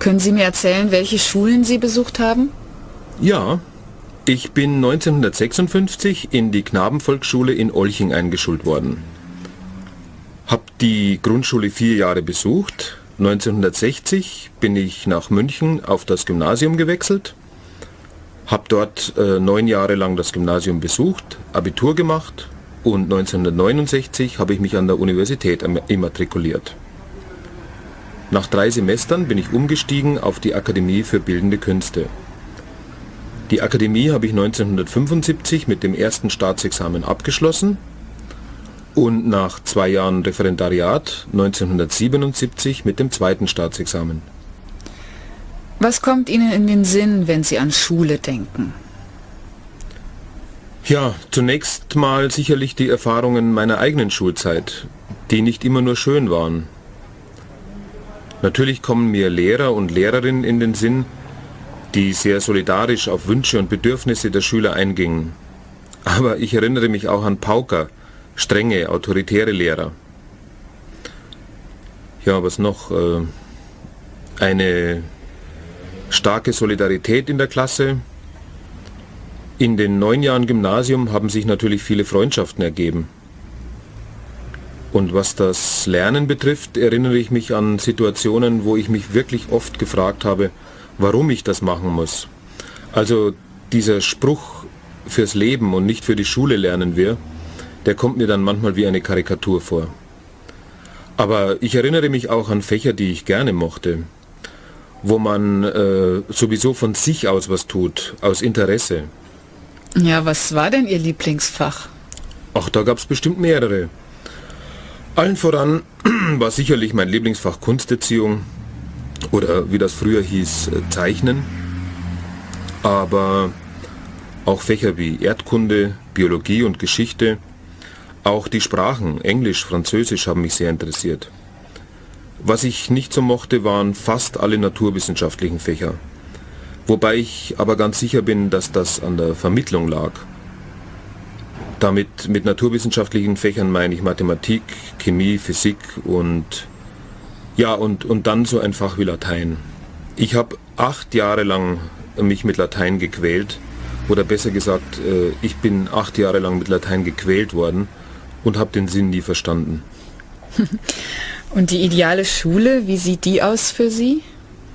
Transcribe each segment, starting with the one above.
Können Sie mir erzählen, welche Schulen Sie besucht haben? Ja, ich bin 1956 in die Knabenvolksschule in Olching eingeschult worden. Hab die Grundschule 4 Jahre besucht. 1960 bin ich nach München auf das Gymnasium gewechselt. Hab dort 9 Jahre lang das Gymnasium besucht, Abitur gemacht und 1969 habe ich mich an der Universität immatrikuliert. Nach 3 Semestern bin ich umgestiegen auf die Akademie für Bildende Künste. Die Akademie habe ich 1975 mit dem ersten Staatsexamen abgeschlossen und nach 2 Jahren Referendariat 1977 mit dem zweiten Staatsexamen. Was kommt Ihnen in den Sinn, wenn Sie an Schule denken? Ja, zunächst mal sicherlich die Erfahrungen meiner eigenen Schulzeit, die nicht immer nur schön waren. Natürlich kommen mir Lehrer und Lehrerinnen in den Sinn, die sehr solidarisch auf Wünsche und Bedürfnisse der Schüler eingingen. Aber ich erinnere mich auch an Pauker, strenge, autoritäre Lehrer. Ja, was noch? Eine starke Solidarität in der Klasse. In den 9 Jahren Gymnasium haben sich natürlich viele Freundschaften ergeben. Und was das Lernen betrifft, erinnere ich mich an Situationen, wo ich mich wirklich oft gefragt habe, warum ich das machen muss. Also dieser Spruch fürs Leben und nicht für die Schule lernen wir, der kommt mir dann manchmal wie eine Karikatur vor. Aber ich erinnere mich auch an Fächer, die ich gerne mochte, wo man sowieso von sich aus was tut, aus Interesse. Ja, was war denn Ihr Lieblingsfach? Ach, da gab es bestimmt mehrere. Allen voran war sicherlich mein Lieblingsfach Kunsterziehung oder wie das früher hieß, Zeichnen. Aber auch Fächer wie Erdkunde, Biologie und Geschichte, auch die Sprachen Englisch, Französisch haben mich sehr interessiert. Was ich nicht so mochte, waren fast alle naturwissenschaftlichen Fächer. Wobei ich aber ganz sicher bin, dass das an der Vermittlung lag. Damit mit naturwissenschaftlichen Fächern meine ich Mathematik, Chemie, Physik und ja und dann so ein Fach wie Latein. Ich habe 8 Jahre lang mich mit Latein gequält, oder besser gesagt, ich bin 8 Jahre lang mit Latein gequält worden und habe den Sinn nie verstanden. Und die ideale Schule, wie sieht die aus für Sie?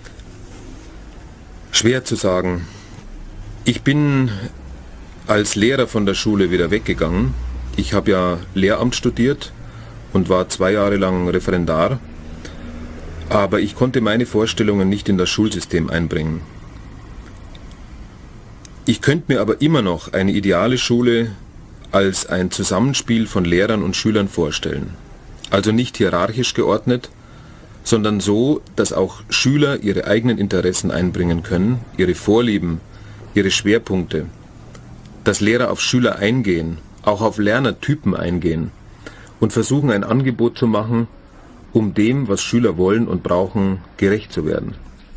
Schwer zu sagen. Ich bin als Lehrer von der Schule wieder weggegangen. Ich habe ja Lehramt studiert und war 2 Jahre lang Referendar, aber ich konnte meine Vorstellungen nicht in das Schulsystem einbringen. Ich könnte mir aber immer noch eine ideale Schule als ein Zusammenspiel von Lehrern und Schülern vorstellen. Also nicht hierarchisch geordnet, sondern so, dass auch Schüler ihre eigenen Interessen einbringen können, ihre Vorlieben, ihre Schwerpunkte. Dass Lehrer auf Schüler eingehen, auch auf Lernertypen eingehen und versuchen ein Angebot zu machen, um dem, was Schüler wollen und brauchen, gerecht zu werden.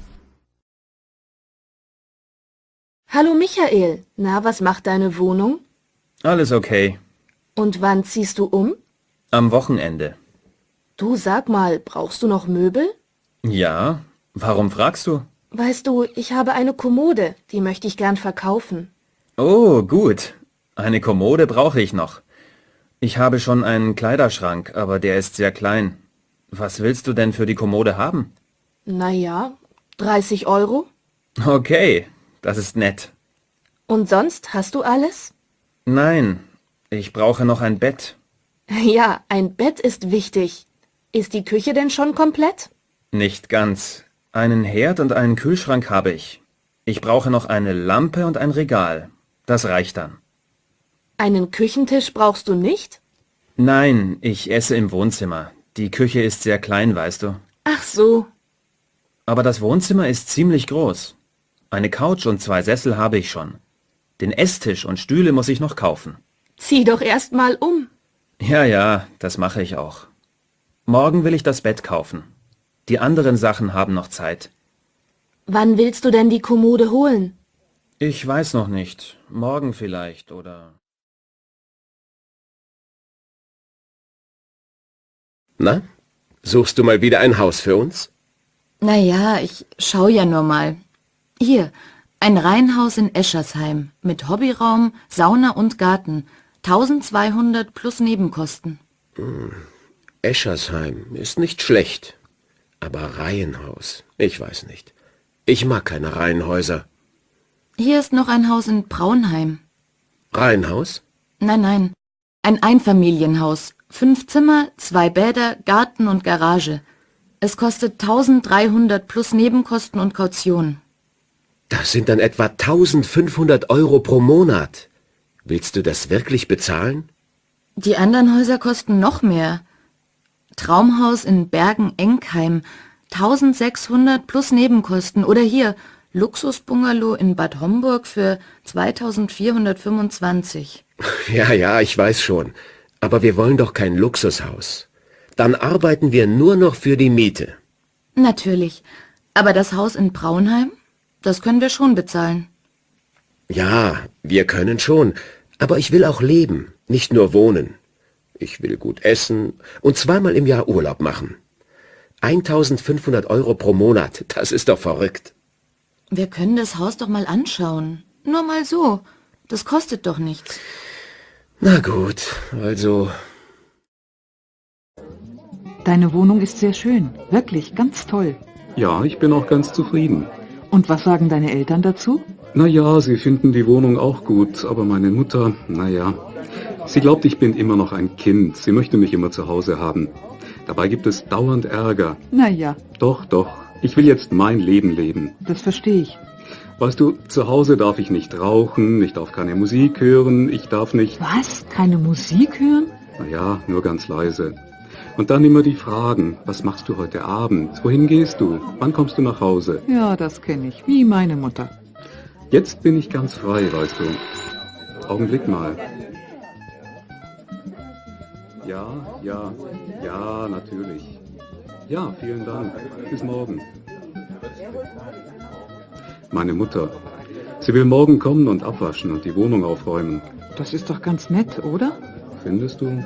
Hallo Michael, na, was macht deine Wohnung? Alles okay. Und wann ziehst du um? Am Wochenende. Du, sag mal, brauchst du noch Möbel? Ja, warum fragst du? Weißt du, ich habe eine Kommode, die möchte ich gern verkaufen. Oh, gut. Eine Kommode brauche ich noch. Ich habe schon einen Kleiderschrank, aber der ist sehr klein. Was willst du denn für die Kommode haben? Naja, 30 Euro. Okay, das ist nett. Und sonst hast du alles? Nein, ich brauche noch ein Bett. Ja, ein Bett ist wichtig. Ist die Küche denn schon komplett? Nicht ganz. Einen Herd und einen Kühlschrank habe ich. Ich brauche noch eine Lampe und ein Regal. Das reicht dann. Einen Küchentisch brauchst du nicht? Nein, ich esse im Wohnzimmer. Die Küche ist sehr klein, weißt du. Ach so. Aber das Wohnzimmer ist ziemlich groß. Eine Couch und 2 Sessel habe ich schon. Den Esstisch und Stühle muss ich noch kaufen. Zieh doch erst mal um. Ja, das mache ich auch. Morgen will ich das Bett kaufen. Die anderen Sachen haben noch Zeit. Wann willst du denn die Kommode holen? Ich weiß noch nicht. Morgen vielleicht oder... Na, suchst du mal wieder ein Haus für uns? Naja, ich schau ja nur mal. Hier, ein Reihenhaus in Eschersheim mit Hobbyraum, Sauna und Garten. 1200 plus Nebenkosten. Eschersheim ist nicht schlecht. Aber Reihenhaus, ich weiß nicht. Ich mag keine Reihenhäuser. Hier ist noch ein Haus in Braunheim. Reihenhaus? Nein, nein. Ein Einfamilienhaus. 5 Zimmer, 2 Bäder, Garten und Garage. Es kostet 1300 plus Nebenkosten und Kaution. Das sind dann etwa 1500 Euro pro Monat. Willst du das wirklich bezahlen? Die anderen Häuser kosten noch mehr. Traumhaus in Bergen-Enkheim. 1600 plus Nebenkosten. Oder hier, Luxusbungalow in Bad Homburg für 2425. Ja, ich weiß schon. Aber wir wollen doch kein Luxushaus. Dann arbeiten wir nur noch für die Miete. Natürlich. Aber das Haus in Braunheim, das können wir schon bezahlen. Ja, wir können schon. Aber ich will auch leben, nicht nur wohnen. Ich will gut essen und zweimal im Jahr Urlaub machen. 1500 Euro pro Monat, das ist doch verrückt. Wir können das Haus doch mal anschauen. Nur mal so. Das kostet doch nichts. Na gut, also... Deine Wohnung ist sehr schön. Wirklich, ganz toll. Ja, ich bin auch ganz zufrieden. Und was sagen deine Eltern dazu? Na ja, sie finden die Wohnung auch gut, aber meine Mutter, naja, sie glaubt, ich bin immer noch ein Kind. Sie möchte mich immer zu Hause haben. Dabei gibt es dauernd Ärger. Naja, Doch, ich will jetzt mein Leben leben. das verstehe ich. Weißt du, zu Hause darf ich nicht rauchen, ich darf keine Musik hören, ich darf nicht... Was? Keine Musik hören? Naja, nur ganz leise. Und dann immer die Fragen, was machst du heute Abend? Wohin gehst du? Wann kommst du nach Hause? Ja, das kenne ich. Wie meine Mutter. Jetzt bin ich ganz frei, weißt du. Augenblick mal. Ja, natürlich. Ja, vielen Dank. Bis morgen. Meine Mutter. Sie will morgen kommen und abwaschen und die Wohnung aufräumen. Das ist doch ganz nett, oder? Findest du?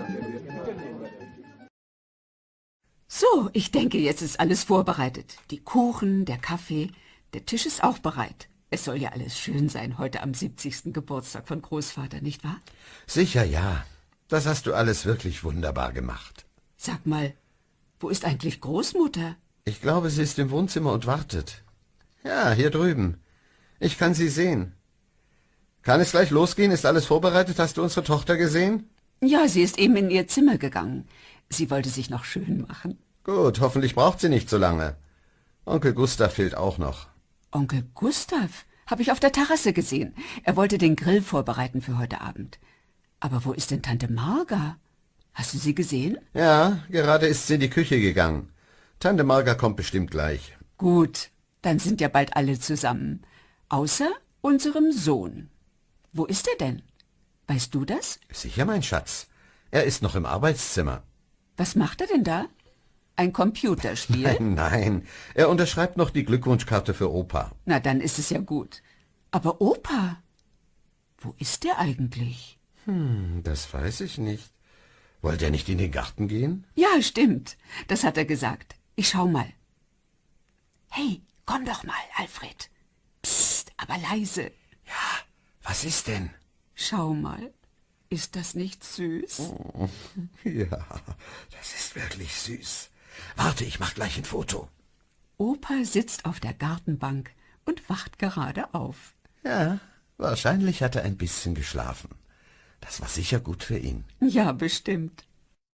So, ich denke, jetzt ist alles vorbereitet. Die Kuchen, der Kaffee, der Tisch ist auch bereit. Es soll ja alles schön sein heute am 70. Geburtstag von Großvater, nicht wahr? Sicher, ja. Das hast du alles wirklich wunderbar gemacht. Sag mal, wo ist eigentlich Großmutter? Ich glaube, sie ist im Wohnzimmer und wartet. Ja, hier drüben. Ich kann sie sehen. Kann es gleich losgehen? Ist alles vorbereitet? Hast du unsere Tochter gesehen? Ja, sie ist eben in ihr Zimmer gegangen. Sie wollte sich noch schön machen. Gut, hoffentlich braucht sie nicht so lange. Onkel Gustav fehlt auch noch. Onkel Gustav habe ich auf der Terrasse gesehen. Er wollte den Grill vorbereiten für heute Abend. Aber wo ist denn Tante Marga? Hast du sie gesehen? Ja, gerade ist sie in die Küche gegangen. Tante Marga kommt bestimmt gleich. Gut, dann sind ja bald alle zusammen. Außer unserem Sohn. Wo ist er denn? Weißt du das? Sicher, mein Schatz. Er ist noch im Arbeitszimmer. Was macht er denn da? Ein Computerspiel? Nein. Er unterschreibt noch die Glückwunschkarte für Opa. Na, dann ist es ja gut. Aber Opa, wo ist der eigentlich? Das weiß ich nicht. Wollte er nicht in den Garten gehen? Ja, stimmt. Das hat er gesagt. Ich schau mal. Hey, komm doch mal, Alfred. Psst, aber leise. Was ist denn? Schau mal. Ist das nicht süß? Ja, das ist wirklich süß. Warte, ich mach gleich ein Foto. Opa sitzt auf der Gartenbank und wacht gerade auf. Ja, wahrscheinlich hat er ein bisschen geschlafen. Das war sicher gut für ihn. Ja, bestimmt.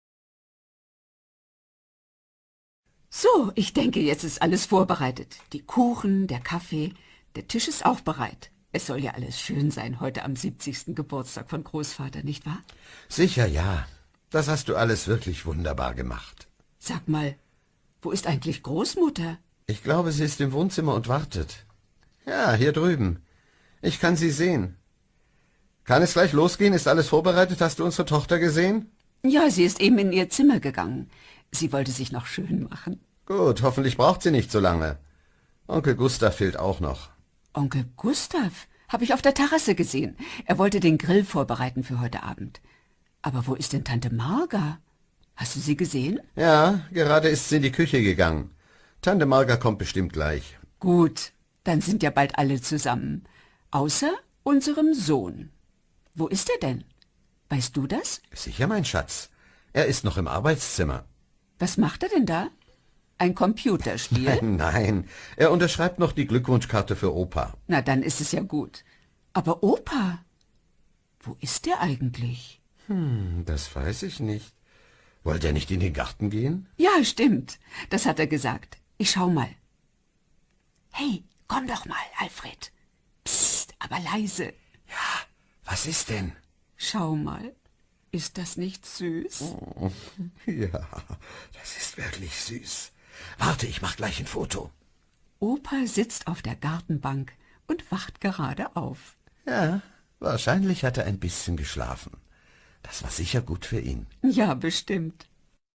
So, ich denke, jetzt ist alles vorbereitet. Die Kuchen, der Kaffee, der Tisch ist auch bereit. Es soll ja alles schön sein heute am 70. Geburtstag von Großvater, nicht wahr? Sicher, ja. Das hast du alles wirklich wunderbar gemacht. Sag mal, wo ist eigentlich Großmutter? Ich glaube, sie ist im Wohnzimmer und wartet. Ja, hier drüben. Ich kann sie sehen. Kann es gleich losgehen? Ist alles vorbereitet? Hast du unsere Tochter gesehen? Ja, sie ist eben in ihr Zimmer gegangen. Sie wollte sich noch schön machen. Gut, hoffentlich braucht sie nicht so lange. Onkel Gustav fehlt auch noch. Onkel Gustav habe ich auf der Terrasse gesehen. Er wollte den Grill vorbereiten für heute Abend. Aber wo ist denn Tante Marga? Hast du sie gesehen? Ja, gerade ist sie in die Küche gegangen. Tante Marga kommt bestimmt gleich. Gut, dann sind ja bald alle zusammen. Außer unserem Sohn. Wo ist er denn? Weißt du das? Sicher, mein Schatz. Er ist noch im Arbeitszimmer. Was macht er denn da? Ein Computerspiel? Nein, er unterschreibt noch die Glückwunschkarte für Opa. Na, dann ist es ja gut. Aber Opa, wo ist der eigentlich? Das weiß ich nicht. Wollte er nicht in den Garten gehen? Ja, stimmt. Das hat er gesagt. Ich schau mal. Hey, komm doch mal, Alfred. Psst, aber leise. Ja, was ist denn? Schau mal. Ist das nicht süß? Oh, ja, das ist wirklich süß. Warte, ich mach gleich ein Foto. Opa sitzt auf der Gartenbank und wacht gerade auf. Ja, wahrscheinlich hat er ein bisschen geschlafen. Das war sicher gut für ihn. Ja, bestimmt.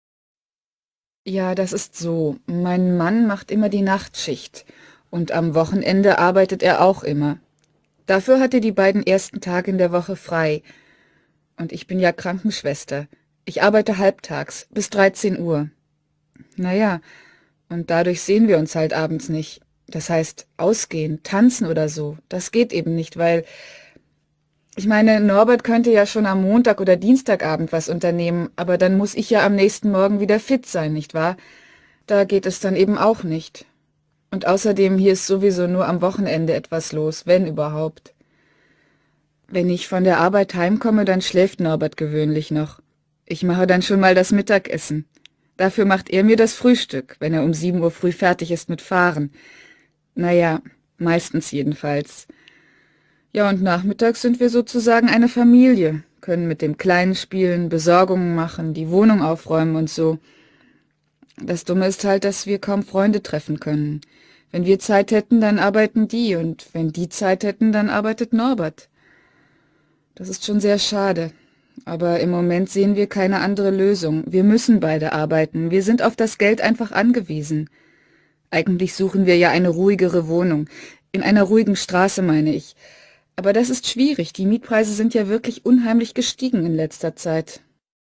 Ja, das ist so. Mein Mann macht immer die Nachtschicht. Und am Wochenende arbeitet er auch immer. Dafür hat er die beiden ersten Tage in der Woche frei. Und ich bin ja Krankenschwester. Ich arbeite halbtags bis 13 Uhr. Naja, und dadurch sehen wir uns halt abends nicht. Das heißt, ausgehen, tanzen oder so, das geht eben nicht, weil... Ich meine, Norbert könnte ja schon am Montag oder Dienstagabend was unternehmen, aber dann muss ich ja am nächsten Morgen wieder fit sein, nicht wahr? Da geht es dann eben auch nicht. Und außerdem, hier ist sowieso nur am Wochenende etwas los, wenn überhaupt. Wenn ich von der Arbeit heimkomme, dann schläft Norbert gewöhnlich noch. Ich mache dann schon mal das Mittagessen. Dafür macht er mir das Frühstück, wenn er um 7 Uhr früh fertig ist mit Fahren. Naja, meistens jedenfalls. Ja, und nachmittags sind wir sozusagen eine Familie, können mit dem Kleinen spielen, Besorgungen machen, die Wohnung aufräumen und so. Das Dumme ist halt, dass wir kaum Freunde treffen können. Wenn wir Zeit hätten, dann arbeiten die, und wenn die Zeit hätten, dann arbeitet Norbert. Das ist schon sehr schade. Aber im Moment sehen wir keine andere Lösung. Wir müssen beide arbeiten. Wir sind auf das Geld einfach angewiesen. Eigentlich suchen wir ja eine ruhigere Wohnung. In einer ruhigen Straße, meine ich. Aber das ist schwierig. Die Mietpreise sind ja wirklich unheimlich gestiegen in letzter Zeit.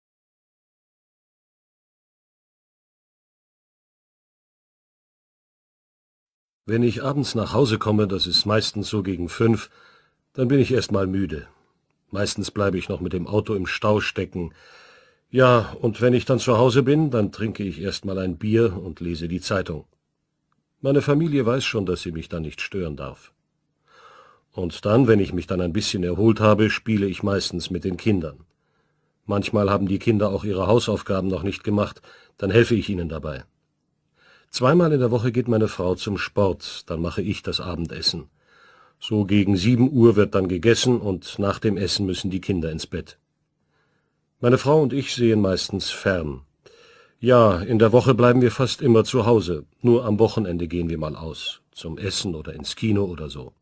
Wenn ich abends nach Hause komme, das ist meistens so gegen 5, dann bin ich erst mal müde. Meistens bleibe ich noch mit dem Auto im Stau stecken. Ja, und wenn ich dann zu Hause bin, dann trinke ich erst mal ein Bier und lese die Zeitung. Meine Familie weiß schon, dass sie mich dann nicht stören darf. Und dann, wenn ich mich dann ein bisschen erholt habe, spiele ich meistens mit den Kindern. Manchmal haben die Kinder auch ihre Hausaufgaben noch nicht gemacht, dann helfe ich ihnen dabei. 2-mal in der Woche geht meine Frau zum Sport, dann mache ich das Abendessen. So gegen 7 Uhr wird dann gegessen und nach dem Essen müssen die Kinder ins Bett. Meine Frau und ich sehen meistens fern. Ja, in der Woche bleiben wir fast immer zu Hause, nur am Wochenende gehen wir mal aus, zum Essen oder ins Kino oder so.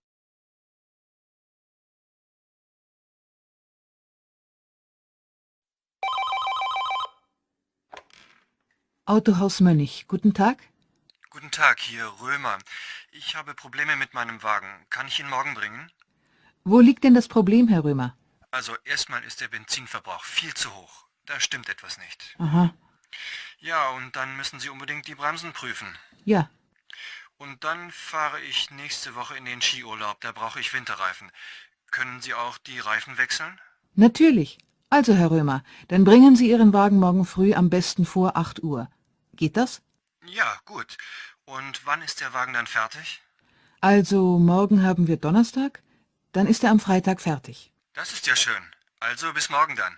Autohaus Mönch, guten Tag. Guten Tag, hier Römer. Ich habe Probleme mit meinem Wagen. Kann ich ihn morgen bringen? Wo liegt denn das Problem, Herr Römer? Also erstmal ist der Benzinverbrauch viel zu hoch. Da stimmt etwas nicht. Aha. Ja, und dann müssen Sie unbedingt die Bremsen prüfen. Ja. Und dann fahre ich nächste Woche in den Skiurlaub. Da brauche ich Winterreifen. Können Sie auch die Reifen wechseln? Natürlich. Also, Herr Römer, dann bringen Sie Ihren Wagen morgen früh am besten vor 8 Uhr. Geht das? Ja, gut. Und wann ist der Wagen dann fertig? Also, morgen haben wir Donnerstag, dann ist er am Freitag fertig. Das ist ja schön. Also bis morgen dann.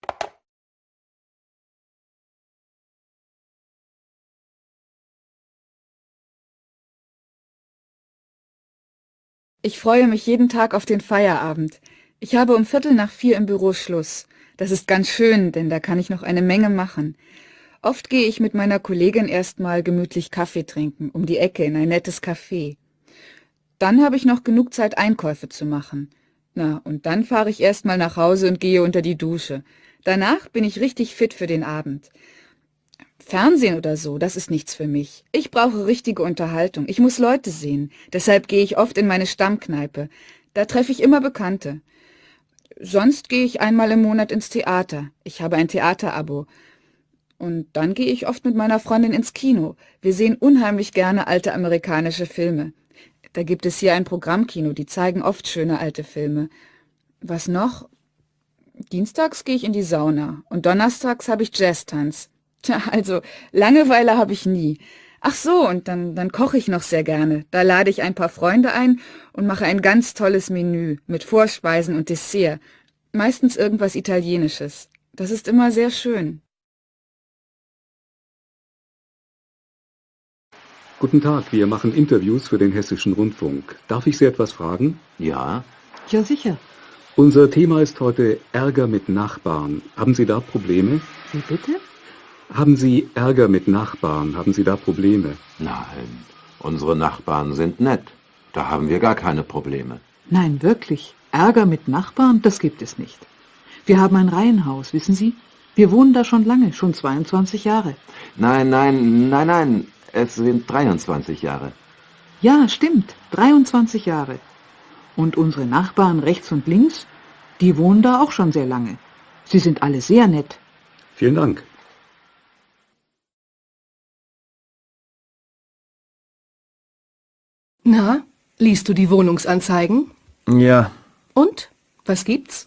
Ich freue mich jeden Tag auf den Feierabend. Ich habe um 3:45 im Büro Schluss. Das ist ganz schön, denn da kann ich noch eine Menge machen. Oft gehe ich mit meiner Kollegin erstmal gemütlich Kaffee trinken, um die Ecke in ein nettes Café. Dann habe ich noch genug Zeit, Einkäufe zu machen. Na, und dann fahre ich erstmal nach Hause und gehe unter die Dusche. Danach bin ich richtig fit für den Abend. Fernsehen oder so, das ist nichts für mich. Ich brauche richtige Unterhaltung. Ich muss Leute sehen. Deshalb gehe ich oft in meine Stammkneipe. Da treffe ich immer Bekannte. Sonst gehe ich einmal im Monat ins Theater. Ich habe ein Theaterabo. Und dann gehe ich oft mit meiner Freundin ins Kino. Wir sehen unheimlich gerne alte amerikanische Filme. Da gibt es hier ein Programmkino, die zeigen oft schöne alte Filme. Was noch? Dienstags gehe ich in die Sauna und donnerstags habe ich Jazztanz. Tja, also Langeweile habe ich nie. Ach so, und dann koche ich noch sehr gerne. Da lade ich ein paar Freunde ein und mache ein ganz tolles Menü mit Vorspeisen und Dessert. Meistens irgendwas Italienisches. Das ist immer sehr schön. Guten Tag, wir machen Interviews für den Hessischen Rundfunk. Darf ich Sie etwas fragen? Ja. Ja, sicher. Unser Thema ist heute Ärger mit Nachbarn. Haben Sie da Probleme? Wie bitte? Haben Sie Ärger mit Nachbarn? Haben Sie da Probleme? Nein, unsere Nachbarn sind nett. Da haben wir gar keine Probleme. Nein, wirklich. Ärger mit Nachbarn, das gibt es nicht. Wir haben ein Reihenhaus, wissen Sie? Wir wohnen da schon lange, schon 22 Jahre. Nein, es sind 23 Jahre. Ja, stimmt, 23 Jahre. Und unsere Nachbarn rechts und links, die wohnen da auch schon sehr lange. Sie sind alle sehr nett. Vielen Dank. Na, liest du die Wohnungsanzeigen? Ja. Und? Was gibt's?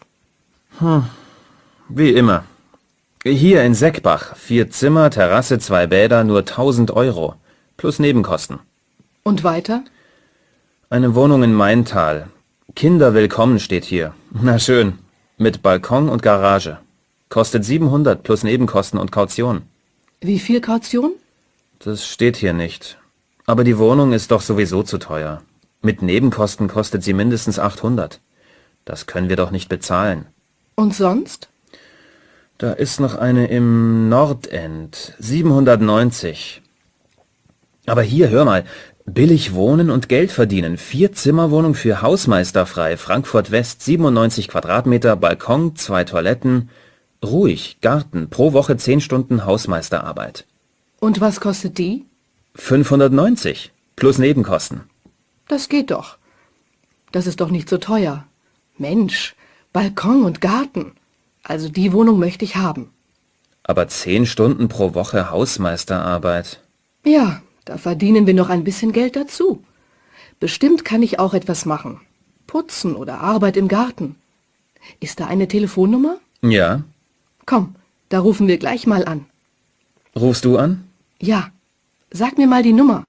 Wie immer. Hier in Seckbach, 4 Zimmer, Terrasse, 2 Bäder, nur 1.000 Euro. Plus Nebenkosten. Und weiter? Eine Wohnung in Maintal. Kinder willkommen steht hier. Na schön. Mit Balkon und Garage. Kostet 700 plus Nebenkosten und Kaution. Wie viel Kaution? Das steht hier nicht. Aber die Wohnung ist doch sowieso zu teuer. Mit Nebenkosten kostet sie mindestens 800. Das können wir doch nicht bezahlen. Und sonst? Da ist noch eine im Nordend. 790. Aber hier, hör mal. Billig wohnen und Geld verdienen. 4-Zimmer-Wohnung für Hausmeister frei. Frankfurt West, 97 Quadratmeter, Balkon, 2 Toiletten. Ruhig, Garten, pro Woche 10 Stunden Hausmeisterarbeit. Und was kostet die? 590, plus Nebenkosten. Das geht doch. Das ist doch nicht so teuer. Mensch, Balkon und Garten. Also die Wohnung möchte ich haben. Aber 10 Stunden pro Woche Hausmeisterarbeit. Ja, da verdienen wir noch ein bisschen Geld dazu. Bestimmt kann ich auch etwas machen. Putzen oder Arbeit im Garten. Ist da eine Telefonnummer? Ja. Komm, da rufen wir gleich mal an. Rufst du an? Ja. Sag mir mal die Nummer.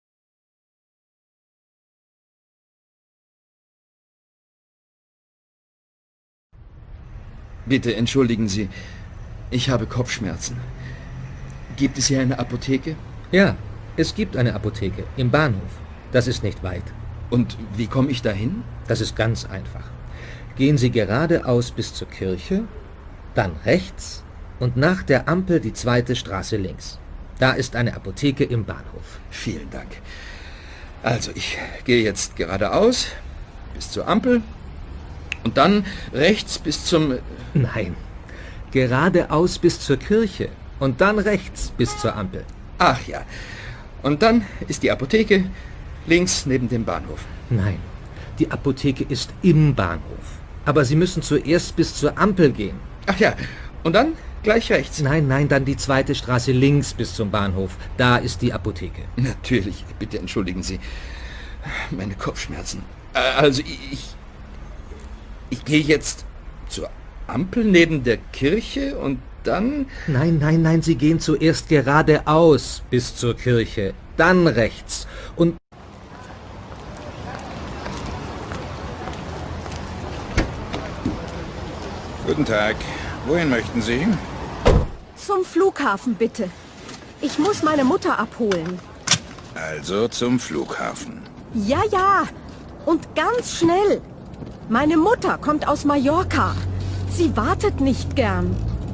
Bitte entschuldigen Sie, ich habe Kopfschmerzen. Gibt es hier eine Apotheke? Ja, es gibt eine Apotheke im Bahnhof. Das ist nicht weit. Und wie komme ich dahin? Das ist ganz einfach. Gehen Sie geradeaus bis zur Kirche, dann rechts und nach der Ampel die 2. Straße links. Da ist eine Apotheke im Bahnhof. Vielen Dank. Also, ich gehe jetzt geradeaus bis zur Ampel und dann rechts bis zum... Nein, geradeaus bis zur Kirche und dann rechts bis zur Ampel. Ach ja, und dann ist die Apotheke links neben dem Bahnhof. Nein, die Apotheke ist im Bahnhof. Aber Sie müssen zuerst bis zur Ampel gehen. Ach ja, und dann gleich rechts. Nein, dann die 2. Straße links bis zum Bahnhof. Da ist die Apotheke. Natürlich, bitte entschuldigen Sie. Meine Kopfschmerzen. Also, ich gehe jetzt zur Ampel neben der Kirche und dann... Nein, Sie gehen zuerst geradeaus bis zur Kirche, dann rechts und... Guten Tag. Wohin möchten Sie? Zum Flughafen, bitte. Ich muss meine Mutter abholen. Also zum Flughafen. Ja. Und ganz schnell. Meine Mutter kommt aus Mallorca. Sie wartet nicht gern.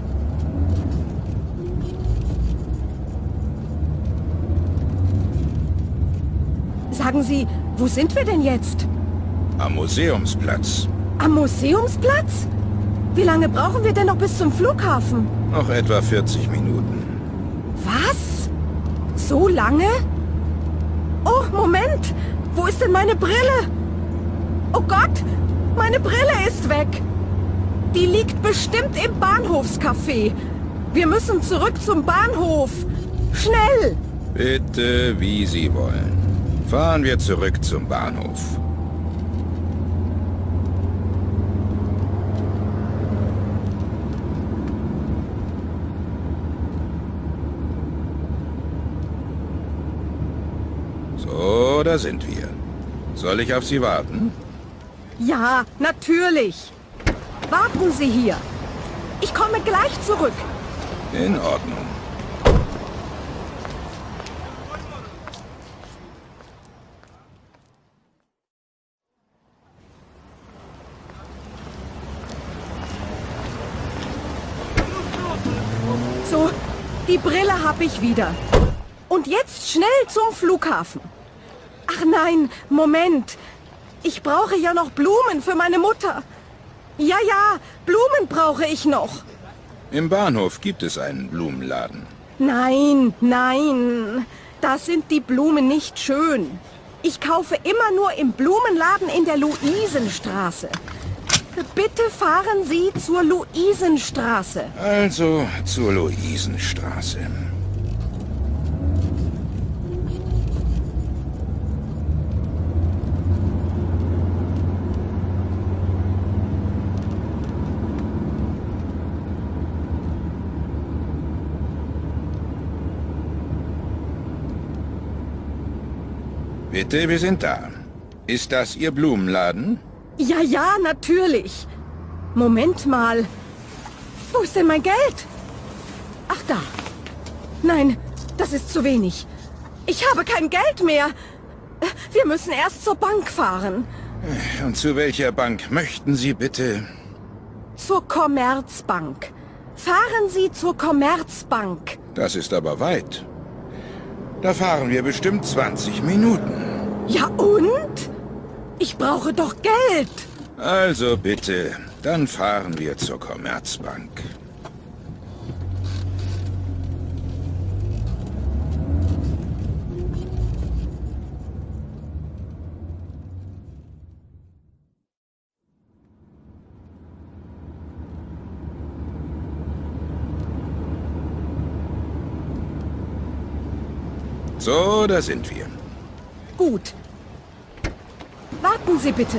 Sagen Sie, wo sind wir denn jetzt? Am Museumsplatz. Am Museumsplatz? Wie lange brauchen wir denn noch bis zum Flughafen? Noch etwa 40 Minuten. Was? So lange? Oh, Moment! Wo ist denn meine Brille? Oh Gott! Meine Brille ist weg! Die liegt bestimmt im Bahnhofscafé. Wir müssen zurück zum Bahnhof. Schnell! Bitte, wie Sie wollen. Fahren wir zurück zum Bahnhof. So, da sind wir. Soll ich auf Sie warten? Ja, natürlich. Warten Sie hier. Ich komme gleich zurück. In Ordnung. So, die Brille habe ich wieder. Und jetzt schnell zum Flughafen. Ach nein, Moment. Ich brauche ja noch Blumen für meine Mutter. Ja, Blumen brauche ich noch. Im Bahnhof gibt es einen Blumenladen. Nein, da sind die Blumen nicht schön. Ich kaufe immer nur im Blumenladen in der Luisenstraße. Bitte fahren Sie zur Luisenstraße. Also zur Luisenstraße. Bitte, wir sind da. Ist das Ihr Blumenladen? Ja, natürlich. Moment mal. Wo ist denn mein Geld? Ach, da. Nein, das ist zu wenig. Ich habe kein Geld mehr. Wir müssen erst zur Bank fahren. Und zu welcher Bank möchten Sie bitte? Zur Commerzbank. Fahren Sie zur Commerzbank. Das ist aber weit. Da fahren wir bestimmt 20 Minuten. Ja und? Ich brauche doch Geld. Also bitte, dann fahren wir zur Commerzbank. So, da sind wir. Gut. Warten Sie bitte.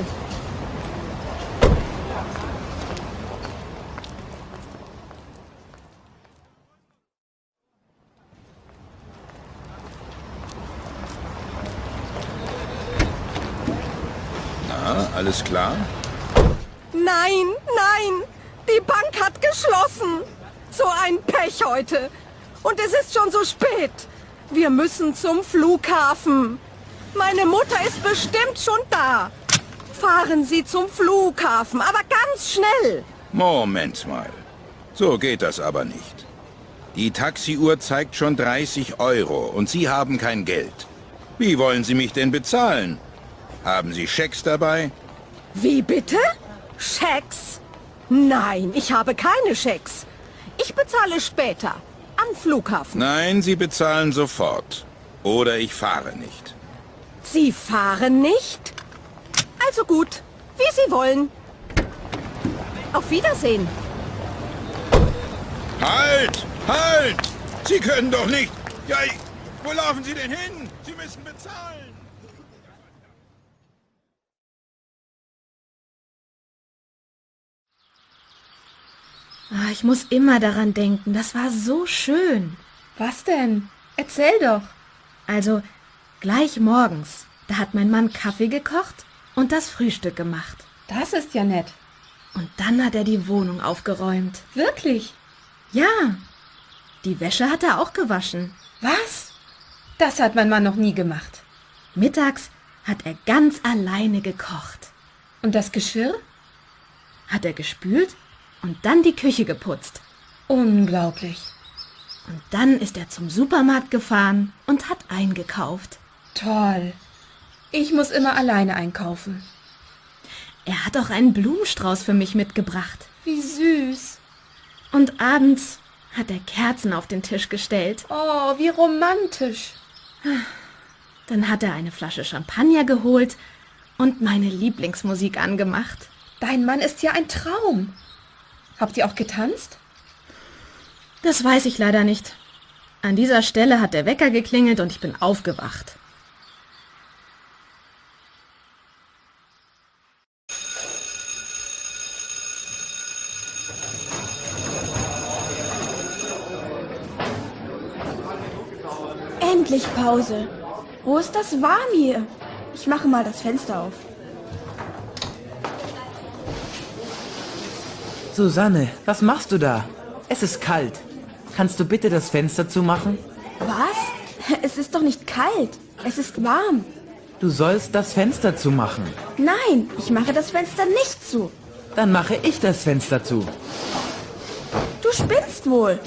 Na, alles klar? Nein, die Bank hat geschlossen. So ein Pech heute. Und es ist schon so spät. Wir müssen zum Flughafen. Meine Mutter ist bestimmt schon da. Fahren Sie zum Flughafen, aber ganz schnell. Moment mal. So geht das aber nicht. Die Taxiuhr zeigt schon 30 € und Sie haben kein Geld. Wie wollen Sie mich denn bezahlen? Haben Sie Schecks dabei? Wie bitte? Schecks? Nein, ich habe keine Schecks. Ich bezahle später. Am Flughafen. Nein, Sie bezahlen sofort. Oder ich fahre nicht. Sie fahren nicht? Also gut, wie Sie wollen. Auf Wiedersehen. Halt! Halt! Sie können doch nicht... Ja, wo laufen Sie denn hin? Sie müssen bezahlen. Ich muss immer daran denken, das war so schön. Was denn? Erzähl doch. Also, gleich morgens, da hat mein Mann Kaffee gekocht und das Frühstück gemacht. Das ist ja nett. Und dann hat er die Wohnung aufgeräumt. Wirklich? Ja, die Wäsche hat er auch gewaschen. Was? Das hat mein Mann noch nie gemacht. Mittags hat er ganz alleine gekocht. Und das Geschirr? Hat er gespült und dann die Küche geputzt. Unglaublich. Und dann ist er zum Supermarkt gefahren und hat eingekauft. Toll. Ich muss immer alleine einkaufen. Er hat auch einen Blumenstrauß für mich mitgebracht. Wie süß. Und abends hat er Kerzen auf den Tisch gestellt. Oh, wie romantisch. Dann hat er eine Flasche Champagner geholt und meine Lieblingsmusik angemacht. Dein Mann ist ja ein Traum. Habt ihr auch getanzt? Das weiß ich leider nicht. An dieser Stelle hat der Wecker geklingelt und ich bin aufgewacht. Endlich Pause. Wo ist das warm hier? Ich mache mal das Fenster auf. Susanne, was machst du da? Es ist kalt. Kannst du bitte das Fenster zumachen? Was? Es ist doch nicht kalt. Es ist warm. Du sollst das Fenster zumachen. Nein, ich mache das Fenster nicht zu. Dann mache ich das Fenster zu. Du spinnst wohl.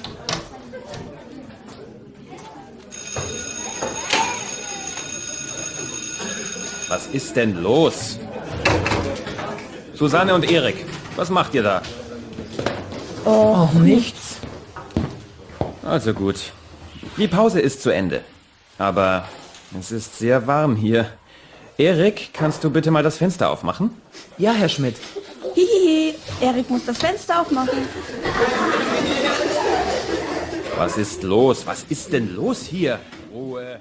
Was ist denn los? Susanne und Erik, was macht ihr da? Oh, nichts. Also gut. Die Pause ist zu Ende. Aber es ist sehr warm hier. Erik, kannst du bitte mal das Fenster aufmachen? Ja, Herr Schmidt. Hihihi, Erik muss das Fenster aufmachen. Was ist los? Was ist denn los hier? Ruhe.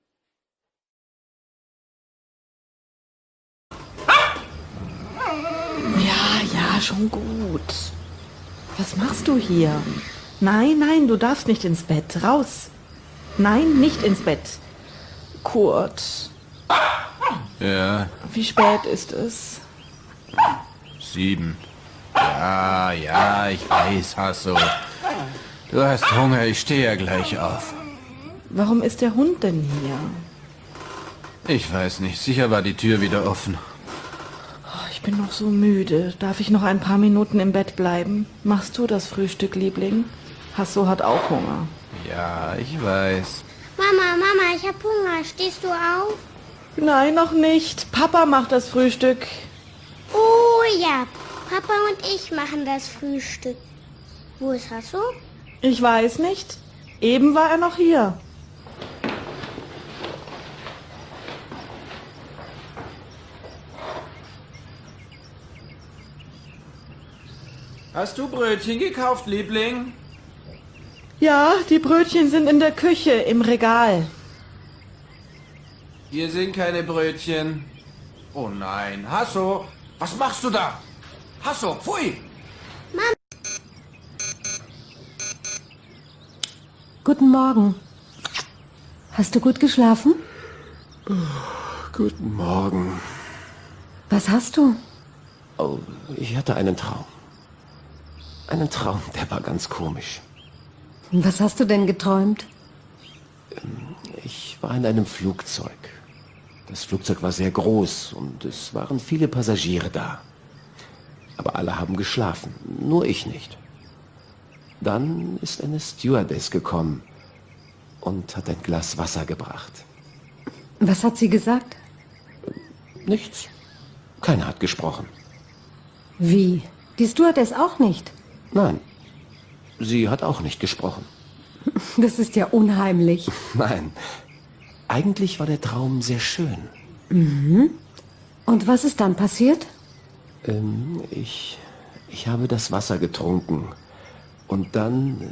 Ja, schon gut. Was machst du hier? Nein, nein, du darfst nicht ins Bett. Raus. Nein, nicht ins Bett. Kurt. Ja, Wie spät ist es? 7. Ja, ich weiß, Hasso. Du hast Hunger, ich stehe ja gleich auf. Warum ist der Hund denn hier? Ich weiß nicht, sicher war die Tür wieder offen. Ich bin noch so müde. Darf ich noch ein paar Minuten im Bett bleiben? Machst du das Frühstück, Liebling? Hasso hat auch Hunger. Ja, ich weiß. Mama, ich hab Hunger. Stehst du auf? Nein, noch nicht. Papa macht das Frühstück. Oh ja, Papa und ich machen das Frühstück. Wo ist Hasso? Ich weiß nicht. Eben war er noch hier. Hast du Brötchen gekauft, Liebling? Ja, die Brötchen sind in der Küche, im Regal. Hier sind keine Brötchen. Oh nein, Hasso, was machst du da? Hasso, pfui! Guten Morgen. Hast du gut geschlafen? Guten Morgen. Was hast du? Oh, ich hatte einen Traum. Einen Traum, der war ganz komisch. Was hast du denn geträumt? Ich war in einem Flugzeug. Das Flugzeug war sehr groß und es waren viele Passagiere da. Aber alle haben geschlafen, nur ich nicht. Dann ist eine Stewardess gekommen und hat ein Glas Wasser gebracht. Was hat sie gesagt? Nichts. Keiner hat gesprochen. Wie? Die Stewardess auch nicht? Nein, sie hat auch nicht gesprochen. Das ist ja unheimlich. Nein, eigentlich war der Traum sehr schön. Mhm. Und was ist dann passiert? Ich habe das Wasser getrunken. Und dann...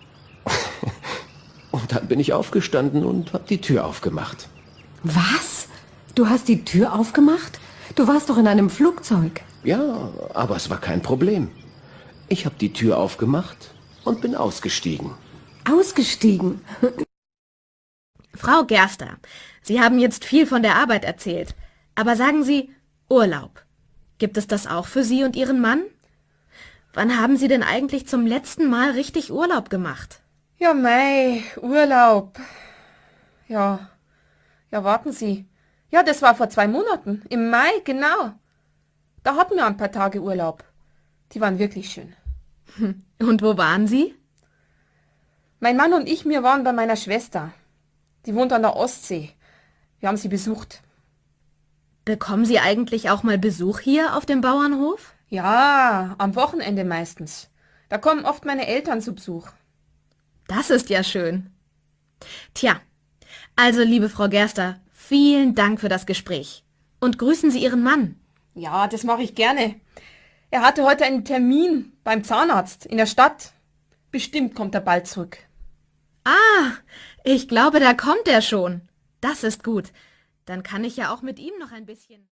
und dann bin ich aufgestanden und habe die Tür aufgemacht. Was? Du hast die Tür aufgemacht? Du warst doch in einem Flugzeug. Ja, aber es war kein Problem. Ich habe die Tür aufgemacht und bin ausgestiegen. Ausgestiegen? Frau Gerster, Sie haben jetzt viel von der Arbeit erzählt. Aber sagen Sie, Urlaub. Gibt es das auch für Sie und Ihren Mann? Wann haben Sie denn eigentlich zum letzten Mal richtig Urlaub gemacht? Ja, mei, Urlaub. Ja, warten Sie. Ja, das war vor 2 Monaten. Im Mai, genau. Da hatten wir ein paar Tage Urlaub. Die waren wirklich schön. Und wo waren Sie? Mein Mann und ich, wir waren bei meiner Schwester. Die wohnt an der Ostsee. Wir haben sie besucht. Bekommen Sie eigentlich auch mal Besuch hier auf dem Bauernhof? Ja, am Wochenende meistens. Da kommen oft meine Eltern zu Besuch. Das ist ja schön. Tja, also liebe Frau Gerster, vielen Dank für das Gespräch. Und grüßen Sie Ihren Mann. Ja, das mache ich gerne. Er hatte heute einen Termin beim Zahnarzt in der Stadt. Bestimmt kommt er bald zurück. Ah, ich glaube, da kommt er schon. Das ist gut. Dann kann ich ja auch mit ihm noch ein bisschen...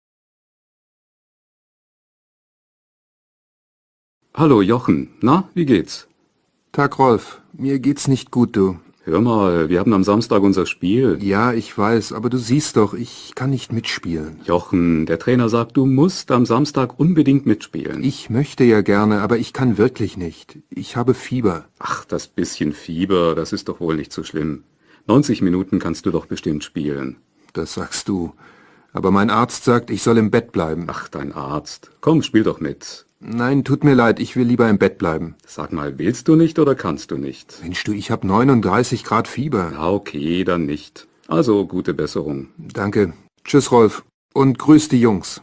Hallo Jochen, na, wie geht's? Tag Rolf, mir geht's nicht gut, du. Hör mal, wir haben am Samstag unser Spiel. Ja, ich weiß, aber du siehst doch, ich kann nicht mitspielen. Jochen, der Trainer sagt, du musst am Samstag unbedingt mitspielen. Ich möchte ja gerne, aber ich kann wirklich nicht. Ich habe Fieber. Ach, das bisschen Fieber, das ist doch wohl nicht so schlimm. 90 Minuten kannst du doch bestimmt spielen. Das sagst du. Aber mein Arzt sagt, ich soll im Bett bleiben. Ach, dein Arzt. Komm, spiel doch mit. Nein, tut mir leid, ich will lieber im Bett bleiben. Sag mal, willst du nicht oder kannst du nicht? Mensch du, ich habe 39 Grad Fieber. Ja, okay, dann nicht. Also, gute Besserung. Danke. Tschüss, Rolf. Und grüß die Jungs.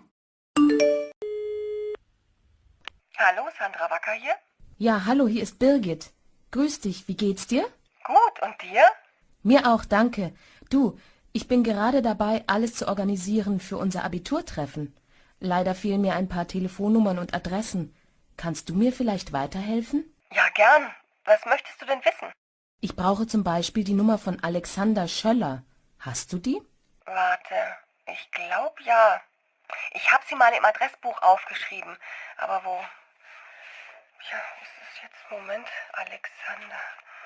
Hallo, Sandra Wacker hier? Ja, hallo, hier ist Birgit. Grüß dich, wie geht's dir? Gut, und dir? Mir auch, danke. Du, ich bin gerade dabei, alles zu organisieren für unser Abiturtreffen. Leider fehlen mir ein paar Telefonnummern und Adressen. Kannst du mir vielleicht weiterhelfen? Ja, gern. Was möchtest du denn wissen? Ich brauche zum Beispiel die Nummer von Alexander Schöller. Hast du die? Warte, ich glaube ja. Ich habe sie mal im Adressbuch aufgeschrieben. Aber wo? Ja, ist es jetzt? Moment. Alexander.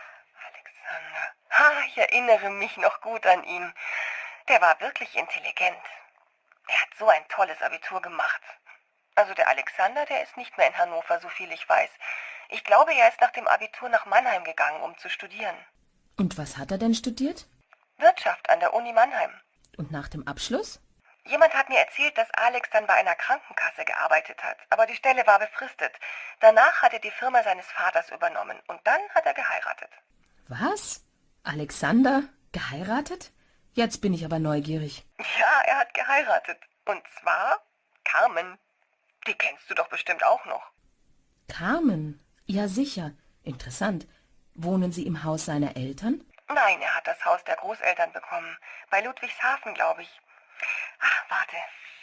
Ha, ich erinnere mich noch gut an ihn. Der war wirklich intelligent. Er hat so ein tolles Abitur gemacht. Also der Alexander, der ist nicht mehr in Hannover, so viel ich weiß. Ich glaube, er ist nach dem Abitur nach Mannheim gegangen, um zu studieren. Und was hat er denn studiert? Wirtschaft an der Uni Mannheim. Und nach dem Abschluss? Jemand hat mir erzählt, dass Alex dann bei einer Krankenkasse gearbeitet hat. Aber die Stelle war befristet. Danach hat er die Firma seines Vaters übernommen. Und dann hat er geheiratet. Was? Alexander? Geheiratet? Jetzt bin ich aber neugierig. Ja, er hat geheiratet. Und zwar Carmen. Die kennst du doch bestimmt auch noch. Carmen? Ja, sicher. Interessant. Wohnen Sie im Haus seiner Eltern? Nein, er hat das Haus der Großeltern bekommen. Bei Ludwigshafen, glaube ich. Ach, warte.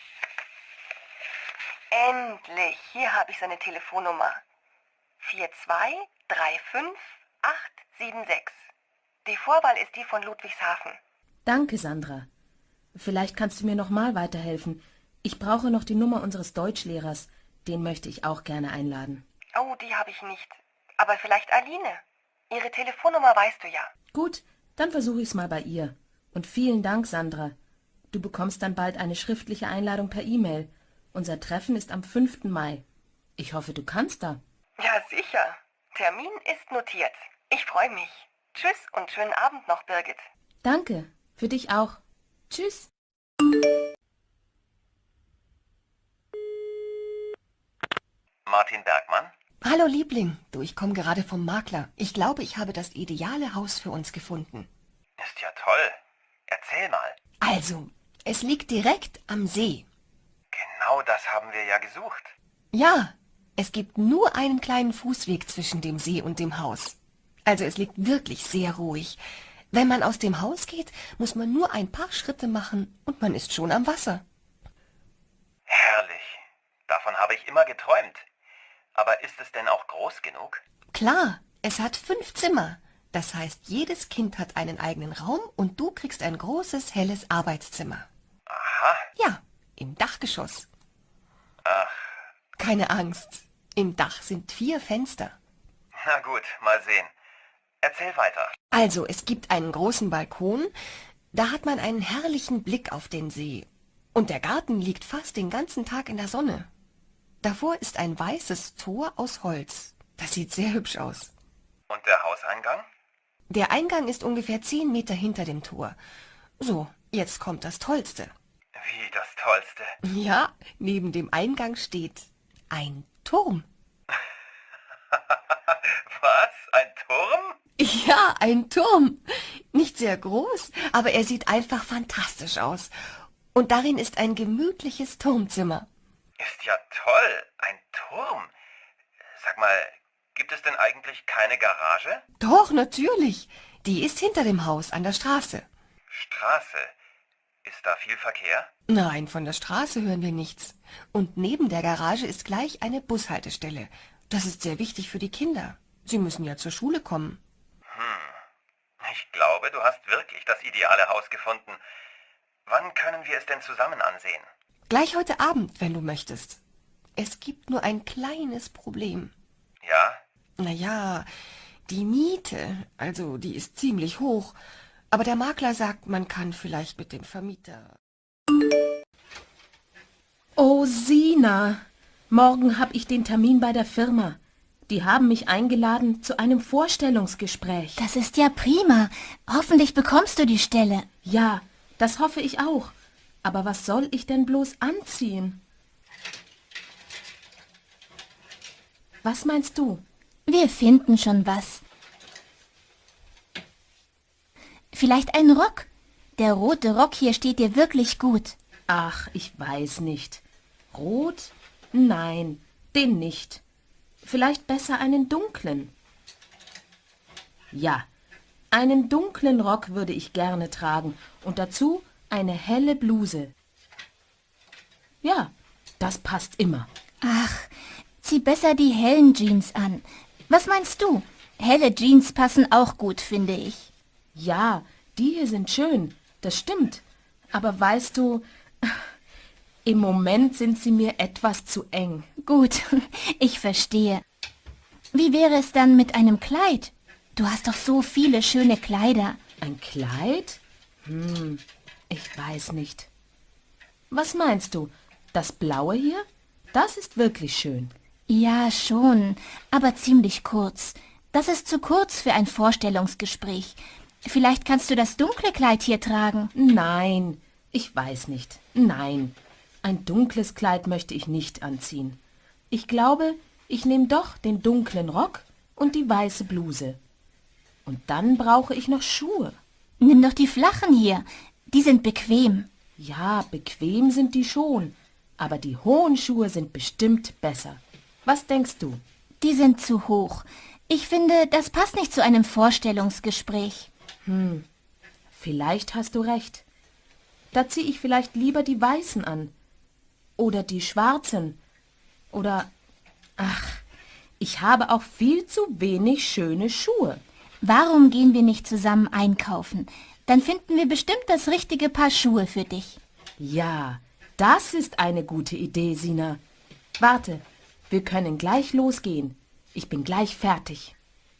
Endlich. Hier habe ich seine Telefonnummer. 4235876. Die Vorwahl ist die von Ludwigshafen. Danke, Sandra. Vielleicht kannst du mir noch mal weiterhelfen. Ich brauche noch die Nummer unseres Deutschlehrers. Den möchte ich auch gerne einladen. Oh, die habe ich nicht. Aber vielleicht Aline. Ihre Telefonnummer weißt du ja. Gut, dann versuche ich es mal bei ihr. Und vielen Dank, Sandra. Du bekommst dann bald eine schriftliche Einladung per E-Mail. Unser Treffen ist am 5. Mai. Ich hoffe, du kannst da. Ja, sicher. Termin ist notiert. Ich freue mich. Tschüss und schönen Abend noch, Birgit. Danke. Für dich auch. Tschüss. Martin Bergmann? Hallo, Liebling. Du, ich komme gerade vom Makler. Ich glaube, ich habe das ideale Haus für uns gefunden. Ist ja toll. Erzähl mal. Also, es liegt direkt am See. Genau das haben wir ja gesucht. Ja, es gibt nur einen kleinen Fußweg zwischen dem See und dem Haus. Also es liegt wirklich sehr ruhig. Wenn man aus dem Haus geht, muss man nur ein paar Schritte machen und man ist schon am Wasser. Herrlich. Davon habe ich immer geträumt. Aber ist es denn auch groß genug? Klar, es hat 5 Zimmer. Das heißt, jedes Kind hat einen eigenen Raum und du kriegst ein großes, helles Arbeitszimmer. Aha. Ja, im Dachgeschoss. Ach. Keine Angst. Im Dach sind 4 Fenster. Na gut, mal sehen. Erzähl weiter. Also, es gibt einen großen Balkon. Da hat man einen herrlichen Blick auf den See. Und der Garten liegt fast den ganzen Tag in der Sonne. Davor ist ein weißes Tor aus Holz. Das sieht sehr hübsch aus. Und der Hauseingang? Der Eingang ist ungefähr 10 Meter hinter dem Tor. So, jetzt kommt das Tollste. Wie das Tollste? Ja, neben dem Eingang steht ein Turm. Was? Ein Turm? Ja, ein Turm. Nicht sehr groß, aber er sieht einfach fantastisch aus. Und darin ist ein gemütliches Turmzimmer. Ist ja toll. Ein Turm. Sag mal, gibt es denn eigentlich keine Garage? Doch, natürlich. Die ist hinter dem Haus an der Straße. Straße? Ist da viel Verkehr? Nein, von der Straße hören wir nichts. Und neben der Garage ist gleich eine Bushaltestelle. Das ist sehr wichtig für die Kinder. Sie müssen ja zur Schule kommen. Ich glaube, du hast wirklich das ideale Haus gefunden. Wann können wir es denn zusammen ansehen? Gleich heute Abend, wenn du möchtest. Es gibt nur ein kleines Problem. Ja? Naja, die Miete, also die ist ziemlich hoch. Aber der Makler sagt, man kann vielleicht mit dem Vermieter... Oh, Sina, morgen habe ich den Termin bei der Firma. Die haben mich eingeladen zu einem Vorstellungsgespräch. Das ist ja prima. Hoffentlich bekommst du die Stelle. Ja, das hoffe ich auch. Aber was soll ich denn bloß anziehen? Was meinst du? Wir finden schon was. Vielleicht ein Rock. Der rote Rock hier steht dir wirklich gut. Ach, ich weiß nicht. Rot? Nein, den nicht. Vielleicht besser einen dunklen. Ja, einen dunklen Rock würde ich gerne tragen und dazu eine helle Bluse. Ja, das passt immer. Ach, zieh besser die hellen Jeans an. Was meinst du? Helle Jeans passen auch gut, finde ich. Ja, die hier sind schön, das stimmt. Aber weißt du, im Moment sind sie mir etwas zu eng. Gut, ich verstehe. Wie wäre es dann mit einem Kleid? Du hast doch so viele schöne Kleider. Ein Kleid? Ich weiß nicht. Was meinst du? Das Blaue hier? Das ist wirklich schön. Ja, schon, aber ziemlich kurz. Das ist zu kurz für ein Vorstellungsgespräch. Vielleicht kannst du das dunkle Kleid hier tragen. Nein, ich weiß nicht. Nein, ein dunkles Kleid möchte ich nicht anziehen. Ich glaube, ich nehme doch den dunklen Rock und die weiße Bluse. Und dann brauche ich noch Schuhe. Nimm doch die flachen hier. Die sind bequem. Ja, bequem sind die schon. Aber die hohen Schuhe sind bestimmt besser. Was denkst du? Die sind zu hoch. Ich finde, das passt nicht zu einem Vorstellungsgespräch. Vielleicht hast du recht. Da ziehe ich vielleicht lieber die weißen an. Oder die schwarzen. Oder... Ach, ich habe auch viel zu wenig schöne Schuhe. Warum gehen wir nicht zusammen einkaufen? Dann finden wir bestimmt das richtige Paar Schuhe für dich. Ja, das ist eine gute Idee, Sina. Warte, wir können gleich losgehen. Ich bin gleich fertig.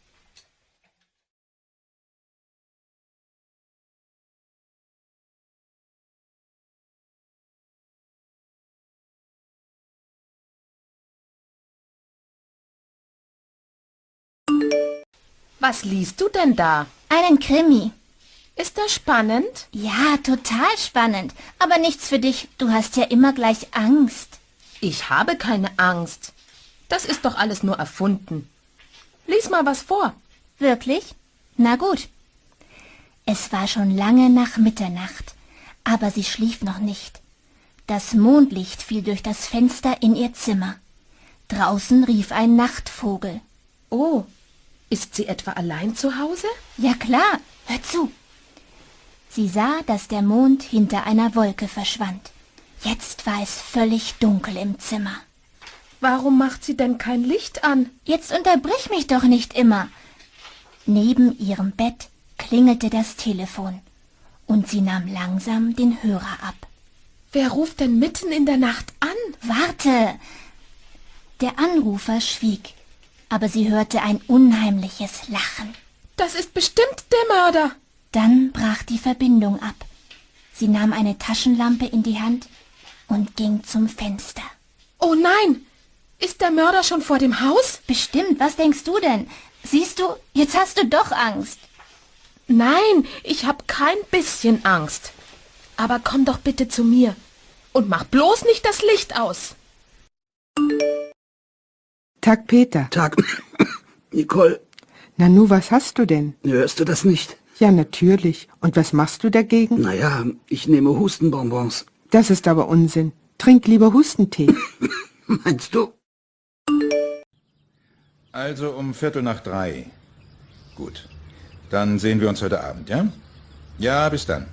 Was liest du denn da? Einen Krimi. Ist das spannend? Ja, total spannend. Aber nichts für dich. Du hast ja immer gleich Angst. Ich habe keine Angst. Das ist doch alles nur erfunden. Lies mal was vor. Wirklich? Na gut. Es war schon lange nach Mitternacht, aber sie schlief noch nicht. Das Mondlicht fiel durch das Fenster in ihr Zimmer. Draußen rief ein Nachtvogel. Oh, ist sie etwa allein zu Hause? Ja klar, hör zu. Sie sah, dass der Mond hinter einer Wolke verschwand. Jetzt war es völlig dunkel im Zimmer. Warum macht sie denn kein Licht an? Jetzt unterbrich mich doch nicht immer. Neben ihrem Bett klingelte das Telefon und sie nahm langsam den Hörer ab. Wer ruft denn mitten in der Nacht an? Warte! Der Anrufer schwieg, aber sie hörte ein unheimliches Lachen. Das ist bestimmt der Mörder. Dann brach die Verbindung ab. Sie nahm eine Taschenlampe in die Hand und ging zum Fenster. Oh nein! Ist der Mörder schon vor dem Haus? Bestimmt, was denkst du denn? Siehst du, jetzt hast du doch Angst. Nein, ich habe kein bisschen Angst. Aber komm doch bitte zu mir und mach bloß nicht das Licht aus. Tag, Peter. Tag, Nicole. Nanu, was hast du denn? Hörst du das nicht? Ja, natürlich. Und was machst du dagegen? Naja, ich nehme Hustenbonbons. Das ist aber Unsinn. Trink lieber Hustentee. Meinst du? Also um 2:45. Gut. Dann sehen wir uns heute Abend, ja? Ja, bis dann.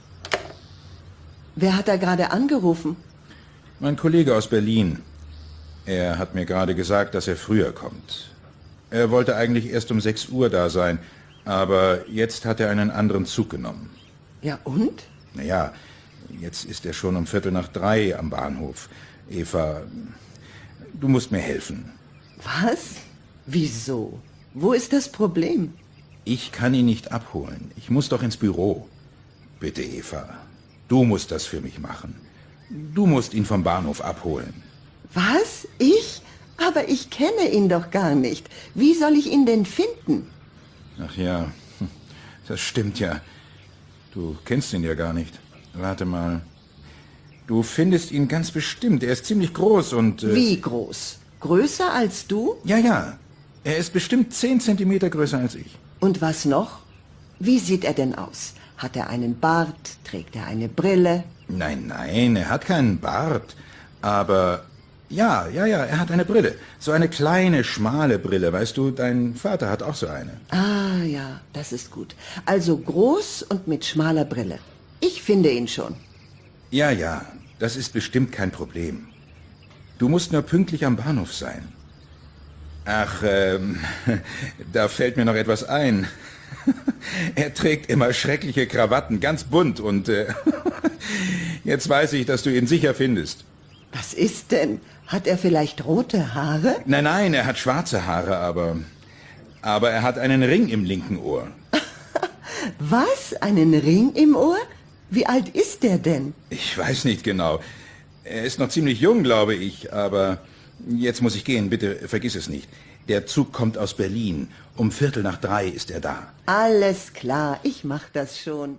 Wer hat da gerade angerufen? Mein Kollege aus Berlin. Er hat mir gerade gesagt, dass er früher kommt. Er wollte eigentlich erst um 6 Uhr da sein, aber jetzt hat er einen anderen Zug genommen. Ja, und? Naja, jetzt ist er schon um 2:45 am Bahnhof. Eva, du musst mir helfen. Was? Wieso? Wo ist das Problem? Ich kann ihn nicht abholen. Ich muss doch ins Büro. Bitte, Eva, du musst das für mich machen. Du musst ihn vom Bahnhof abholen. Was? Ich? Aber ich kenne ihn doch gar nicht. Wie soll ich ihn denn finden? Ach ja, das stimmt ja. Du kennst ihn ja gar nicht. Warte mal. Du findest ihn ganz bestimmt. Er ist ziemlich groß und... Wie groß? Größer als du? Ja, ja. Er ist bestimmt 10 Zentimeter größer als ich. Und was noch? Wie sieht er denn aus? Hat er einen Bart? Trägt er eine Brille? Nein, er hat keinen Bart. Aber... Ja, er hat eine Brille. So eine kleine, schmale Brille, weißt du, dein Vater hat auch so eine. Ah, ja, das ist gut. Also groß und mit schmaler Brille. Ich finde ihn schon. Ja, das ist bestimmt kein Problem. Du musst nur pünktlich am Bahnhof sein. Ach, da fällt mir noch etwas ein. Er trägt immer schreckliche Krawatten, ganz bunt und jetzt weiß ich, dass du ihn sicher findest. Was ist denn? Hat er vielleicht rote Haare? Nein, er hat schwarze Haare, aber er hat einen Ring im linken Ohr. Was? Einen Ring im Ohr? Wie alt ist der denn? Ich weiß nicht genau. Er ist noch ziemlich jung, glaube ich, aber jetzt muss ich gehen, bitte vergiss es nicht. Der Zug kommt aus Berlin. Um 2:45 ist er da. Alles klar, ich mach das schon.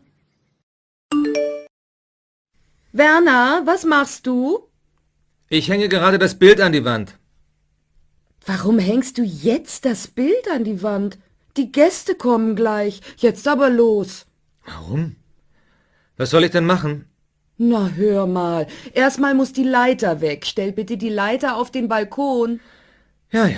Werner, was machst du? Ich hänge gerade das Bild an die Wand. Warum hängst du jetzt das Bild an die Wand? Die Gäste kommen gleich. Jetzt aber los. Warum? Was soll ich denn machen? Na, hör mal. Erstmal muss die Leiter weg. Stell bitte die Leiter auf den Balkon. Ja.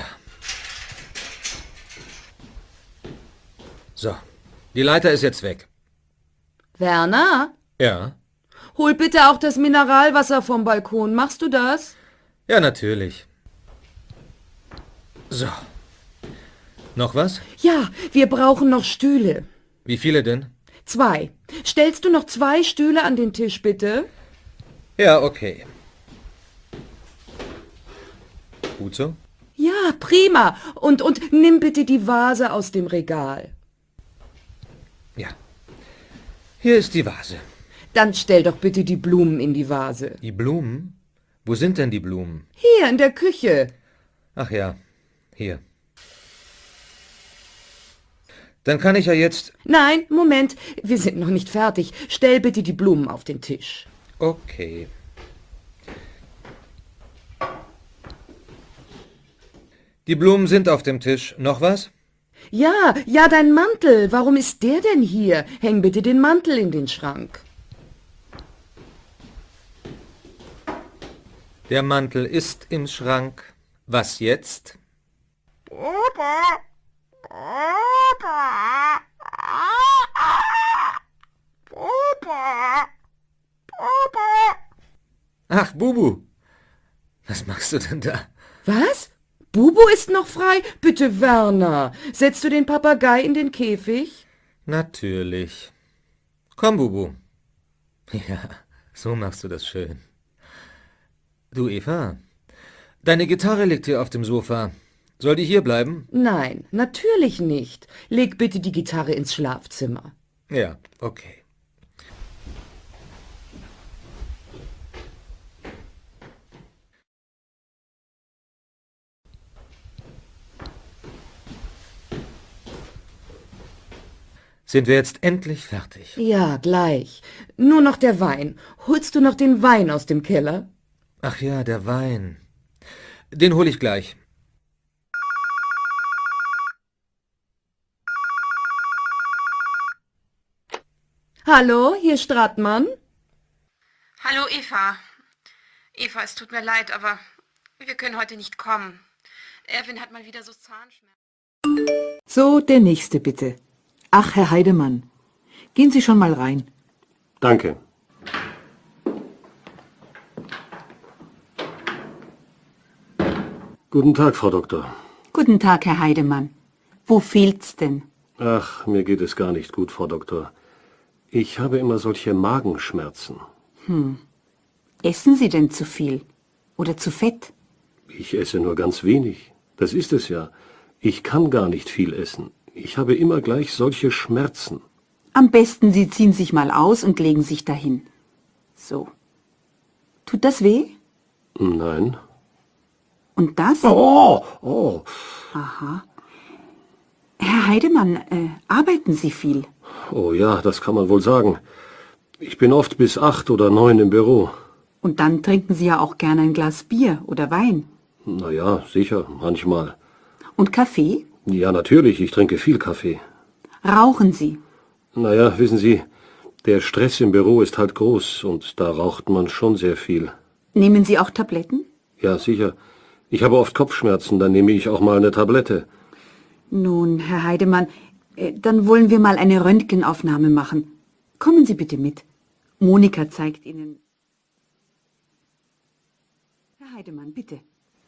So, die Leiter ist jetzt weg. Werner? Ja? Hol bitte auch das Mineralwasser vom Balkon. Machst du das? Ja, natürlich. So. Noch was? Ja, wir brauchen noch Stühle. Wie viele denn? 2. Stellst du noch 2 Stühle an den Tisch, bitte? Ja, okay. Gut so? Ja, prima. Und nimm bitte die Vase aus dem Regal. Ja. Hier ist die Vase. Dann stell doch bitte die Blumen in die Vase. Die Blumen? Wo sind denn die Blumen? Hier in der Küche. Ach ja, hier. Dann kann ich ja jetzt... Nein, Moment, wir sind noch nicht fertig. Stell bitte die Blumen auf den Tisch. Okay. Die Blumen sind auf dem Tisch. Noch was? Ja, dein Mantel. Warum ist der denn hier? Häng bitte den Mantel in den Schrank. Der Mantel ist im Schrank. Was jetzt? Ach, Bubu. Was machst du denn da? Was? Bubu ist noch frei? Bitte, Werner. Setzt du den Papagei in den Käfig? Natürlich. Komm, Bubu. Ja, so machst du das schön. Du, Eva, deine Gitarre liegt hier auf dem Sofa. Soll die hier bleiben? Nein, natürlich nicht. Leg bitte die Gitarre ins Schlafzimmer. Ja, okay. Sind wir jetzt endlich fertig? Ja, gleich. Nur noch der Wein. Holst du noch den Wein aus dem Keller? Ach ja, der Wein. Den hol ich gleich. Hallo, hier Stratmann. Hallo, Eva. Eva, es tut mir leid, aber wir können heute nicht kommen. Erwin hat mal wieder so Zahnschmerzen. So, der nächste bitte. Ach, Herr Heidemann, gehen Sie schon mal rein. Danke. Guten Tag, Frau Doktor. Guten Guten Tag, Herr Heidemann. Wo fehlt's denn? Ach, mir geht es gar nicht gut, Frau Doktor. Ich habe immer solche Magenschmerzen. Essen Sie denn zu viel? Oder zu fett? Ich esse nur ganz wenig. Das ist es ja. Ich kann gar nicht viel essen. Ich habe immer gleich solche Schmerzen. Am besten, Sie ziehen sich mal aus und legen sich dahin. So. Tut das weh? Nein. Und das? Oh. Aha. Herr Heidemann, arbeiten Sie viel? Oh ja, das kann man wohl sagen. Ich bin oft bis 8 oder 9 im Büro. Und dann trinken Sie ja auch gerne ein Glas Bier oder Wein. Na ja, sicher, manchmal. Und Kaffee? Ja, natürlich, ich trinke viel Kaffee. Rauchen Sie? Naja, wissen Sie, der Stress im Büro ist halt groß und da raucht man schon sehr viel. Nehmen Sie auch Tabletten? Ja, sicher. Ich habe oft Kopfschmerzen, dann nehme ich auch mal eine Tablette. Nun, Herr Heidemann, dann wollen wir mal eine Röntgenaufnahme machen. Kommen Sie bitte mit. Monika zeigt Ihnen. Herr Heidemann, bitte.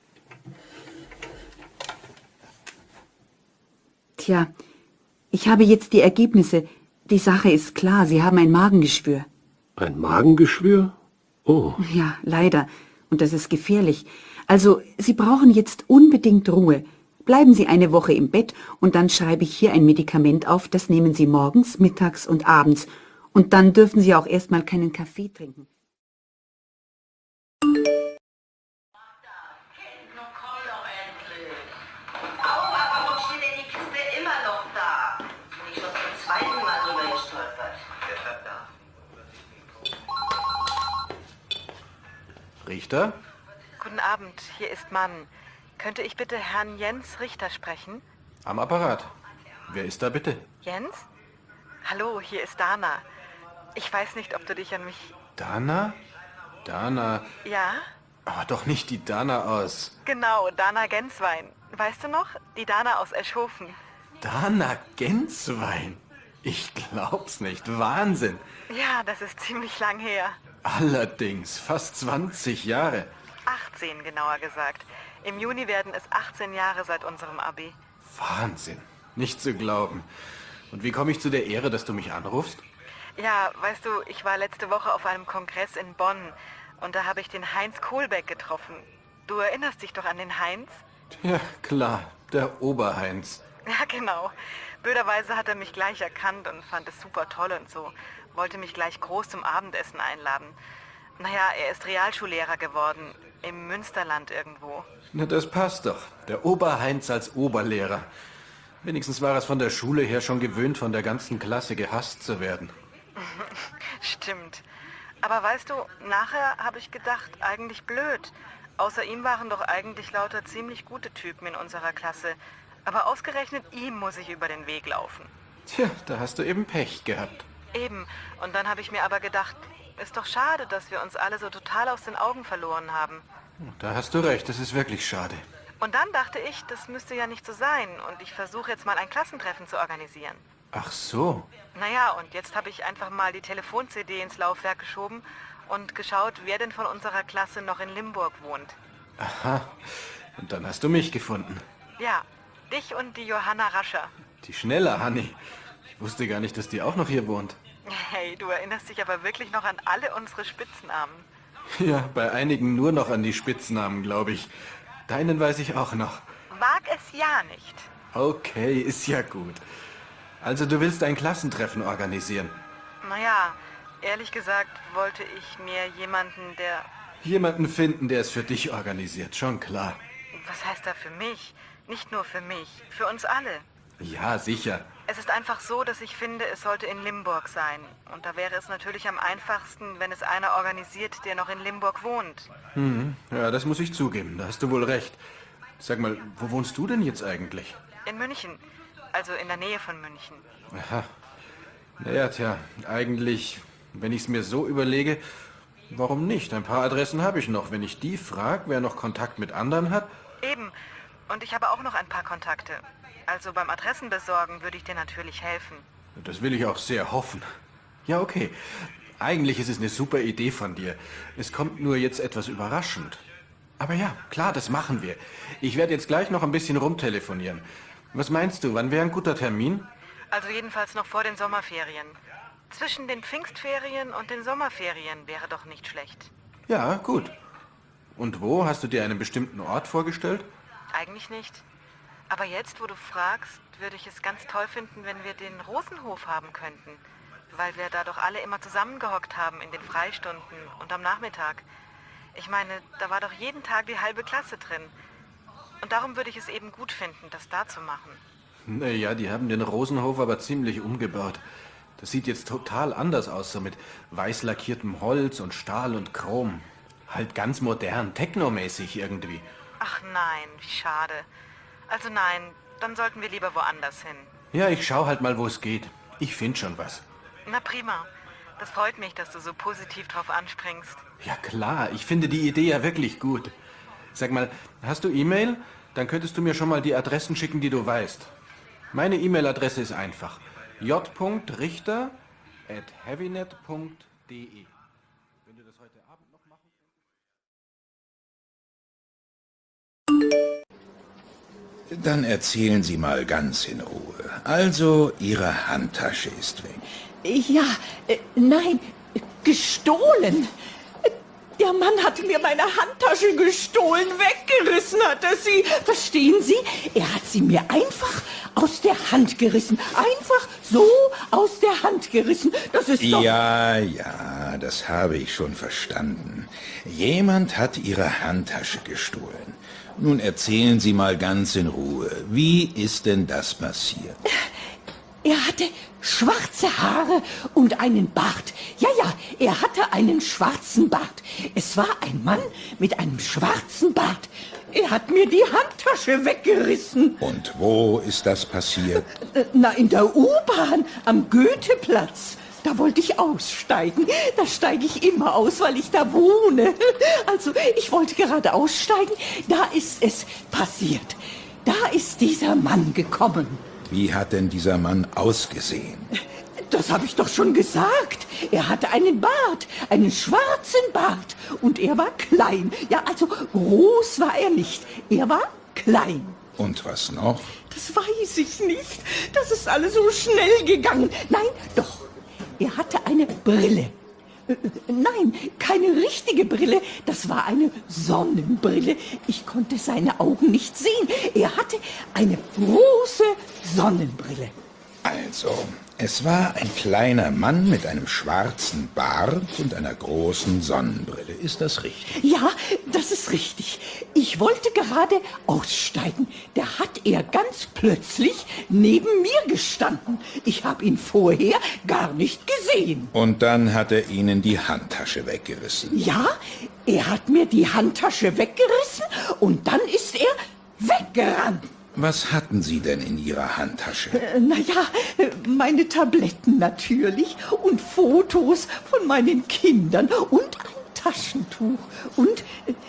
Tja, ich habe jetzt die Ergebnisse. Die Sache ist klar, Sie haben ein Magengeschwür. Ein Magengeschwür? Oh. Ja, leider. Und das ist gefährlich. Also, Sie brauchen jetzt unbedingt Ruhe. Bleiben Sie eine Woche im Bett und dann schreibe ich hier ein Medikament auf, das nehmen Sie morgens, mittags und abends. Und dann dürfen Sie auch erstmal keinen Kaffee trinken. Richter? Guten Abend, hier ist Mann. Könnte ich bitte Herrn Jens Richter sprechen? Am Apparat. Wer ist da bitte? Jens? Hallo, hier ist Dana. Ich weiß nicht, ob du dich an mich... Dana? Dana? Ja? Aber doch nicht die Dana aus... Genau, Dana Genswein. Weißt du noch? Die Dana aus Eschhofen. Dana Genswein? Ich glaub's nicht. Wahnsinn. Ja, das ist ziemlich lang her. Allerdings, fast 20 Jahre. 18 genauer gesagt. Im Juni werden es 18 Jahre seit unserem Abi. Wahnsinn. Nicht zu glauben. Und wie komme ich zu der Ehre, dass du mich anrufst? Ja, weißt du, ich war letzte Woche auf einem Kongress in Bonn und da habe ich den Heinz Kohlbeck getroffen. Du erinnerst dich doch an den Heinz? Ja, klar. Der Oberheinz. Ja, genau. Blöderweise hat er mich gleich erkannt und fand es super toll und so. Wollte mich gleich groß zum Abendessen einladen. Naja, er ist Realschullehrer geworden. Im Münsterland irgendwo. Na, das passt doch. Der Oberheinz als Oberlehrer. Wenigstens war es von der Schule her schon gewöhnt, von der ganzen Klasse gehasst zu werden. Stimmt. Aber weißt du, nachher habe ich gedacht, eigentlich blöd. Außer ihm waren doch eigentlich lauter ziemlich gute Typen in unserer Klasse. Aber ausgerechnet ihm muss ich über den Weg laufen. Tja, da hast du eben Pech gehabt. Eben. Und dann habe ich mir aber gedacht, ist doch schade, dass wir uns alle so total aus den Augen verloren haben. Da hast du recht, das ist wirklich schade. Und dann dachte ich, das müsste ja nicht so sein und ich versuche jetzt mal ein Klassentreffen zu organisieren. Ach so. Naja, und jetzt habe ich einfach mal die Telefon-CD ins Laufwerk geschoben und geschaut, wer denn von unserer Klasse noch in Limburg wohnt. Aha, und dann hast du mich gefunden. Ja, dich und die Johanna Rascher. Die schnelle Hanni. Ich wusste gar nicht, dass die auch noch hier wohnt. Hey, du erinnerst dich aber wirklich noch an alle unsere Spitznamen. Ja, bei einigen nur noch an die Spitznamen, glaube ich. Deinen weiß ich auch noch. Wag es ja nicht. Okay, ist ja gut. Also du willst ein Klassentreffen organisieren? Naja, ehrlich gesagt wollte ich mir Jemanden finden, der es für dich organisiert, schon klar. Was heißt da für mich? Nicht nur für mich, für uns alle. Ja, sicher. Es ist einfach so, dass ich finde, es sollte in Limburg sein. Und da wäre es natürlich am einfachsten, wenn es einer organisiert, der noch in Limburg wohnt. Ja, das muss ich zugeben, da hast du wohl recht. Sag mal, wo wohnst du denn jetzt eigentlich? In München, also in der Nähe von München. Aha. Naja, tja, eigentlich, wenn ich es mir so überlege, warum nicht? Ein paar Adressen habe ich noch. Wenn ich die frage, wer noch Kontakt mit anderen hat... Eben. Und ich habe auch noch ein paar Kontakte. Also beim Adressenbesorgen würde ich dir natürlich helfen. Das will ich auch sehr hoffen. Ja, okay. Eigentlich ist es eine super Idee von dir. Es kommt nur jetzt etwas überraschend. Aber ja, klar, das machen wir. Ich werde jetzt gleich noch ein bisschen rumtelefonieren. Was meinst du, wann wäre ein guter Termin? Also jedenfalls noch vor den Sommerferien. Zwischen den Pfingstferien und den Sommerferien wäre doch nicht schlecht. Ja, gut. Und wo? Hast du dir einen bestimmten Ort vorgestellt? Eigentlich nicht. Aber jetzt, wo du fragst, würde ich es ganz toll finden, wenn wir den Rosenhof haben könnten. Weil wir da doch alle immer zusammengehockt haben in den Freistunden und am Nachmittag. Ich meine, da war doch jeden Tag die halbe Klasse drin. Und darum würde ich es eben gut finden, das da zu machen. Naja, die haben den Rosenhof aber ziemlich umgebaut. Das sieht jetzt total anders aus, so mit weiß lackiertem Holz und Stahl und Chrom. Halt ganz modern, technomäßig irgendwie. Ach nein, wie schade. Also nein, dann sollten wir lieber woanders hin. Ja, ich schau halt mal, wo es geht. Ich finde schon was. Na prima. Das freut mich, dass du so positiv drauf anspringst. Ja klar, ich finde die Idee ja wirklich gut. Sag mal, hast du E-Mail? Dann könntest du mir schon mal die Adressen schicken, die du weißt. Meine E-Mail-Adresse ist einfach j.richter@heavynet.de. Wenn du das heute Abend noch machen kannst. Dann erzählen Sie mal ganz in Ruhe. Also, Ihre Handtasche ist weg. Ja, nein, gestohlen. Der Mann hat mir meine Handtasche gestohlen, weggerissen hat er sie. Verstehen Sie? Er hat sie mir einfach aus der Hand gerissen. Einfach so aus der Hand gerissen. Das ist doch... Ja, das habe ich schon verstanden. Jemand hat Ihre Handtasche gestohlen. Nun erzählen Sie mal ganz in Ruhe. Wie ist denn das passiert? Er hatte schwarze Haare und einen Bart. Ja, er hatte einen schwarzen Bart. Es war ein Mann mit einem schwarzen Bart. Er hat mir die Handtasche weggerissen. Und wo ist das passiert? Na, in der U-Bahn am Goetheplatz. Da wollte ich aussteigen. Da steige ich immer aus, weil ich da wohne. Also, ich wollte gerade aussteigen. Da ist es passiert. Da ist dieser Mann gekommen. Wie hat denn dieser Mann ausgesehen? Das habe ich doch schon gesagt. Er hatte einen Bart, einen schwarzen Bart. Und er war klein. Ja, also groß war er nicht. Er war klein. Und was noch? Das weiß ich nicht. Das ist alles so schnell gegangen. Nein, doch. Er hatte eine Brille. Nein, keine richtige Brille. Das war eine Sonnenbrille. Ich konnte seine Augen nicht sehen. Er hatte eine große Sonnenbrille. Also, es war ein kleiner Mann mit einem schwarzen Bart und einer großen Sonnenbrille. Ist das richtig? Ja, das ist richtig. Ich wollte gerade aussteigen. Da hat er ganz plötzlich neben mir gestanden. Ich habe ihn vorher gar nicht gesehen. Und dann hat er Ihnen die Handtasche weggerissen? Ja, er hat mir die Handtasche weggerissen und dann ist er weggerannt. Was hatten Sie denn in Ihrer Handtasche? Naja, meine Tabletten natürlich und Fotos von meinen Kindern und ein Taschentuch und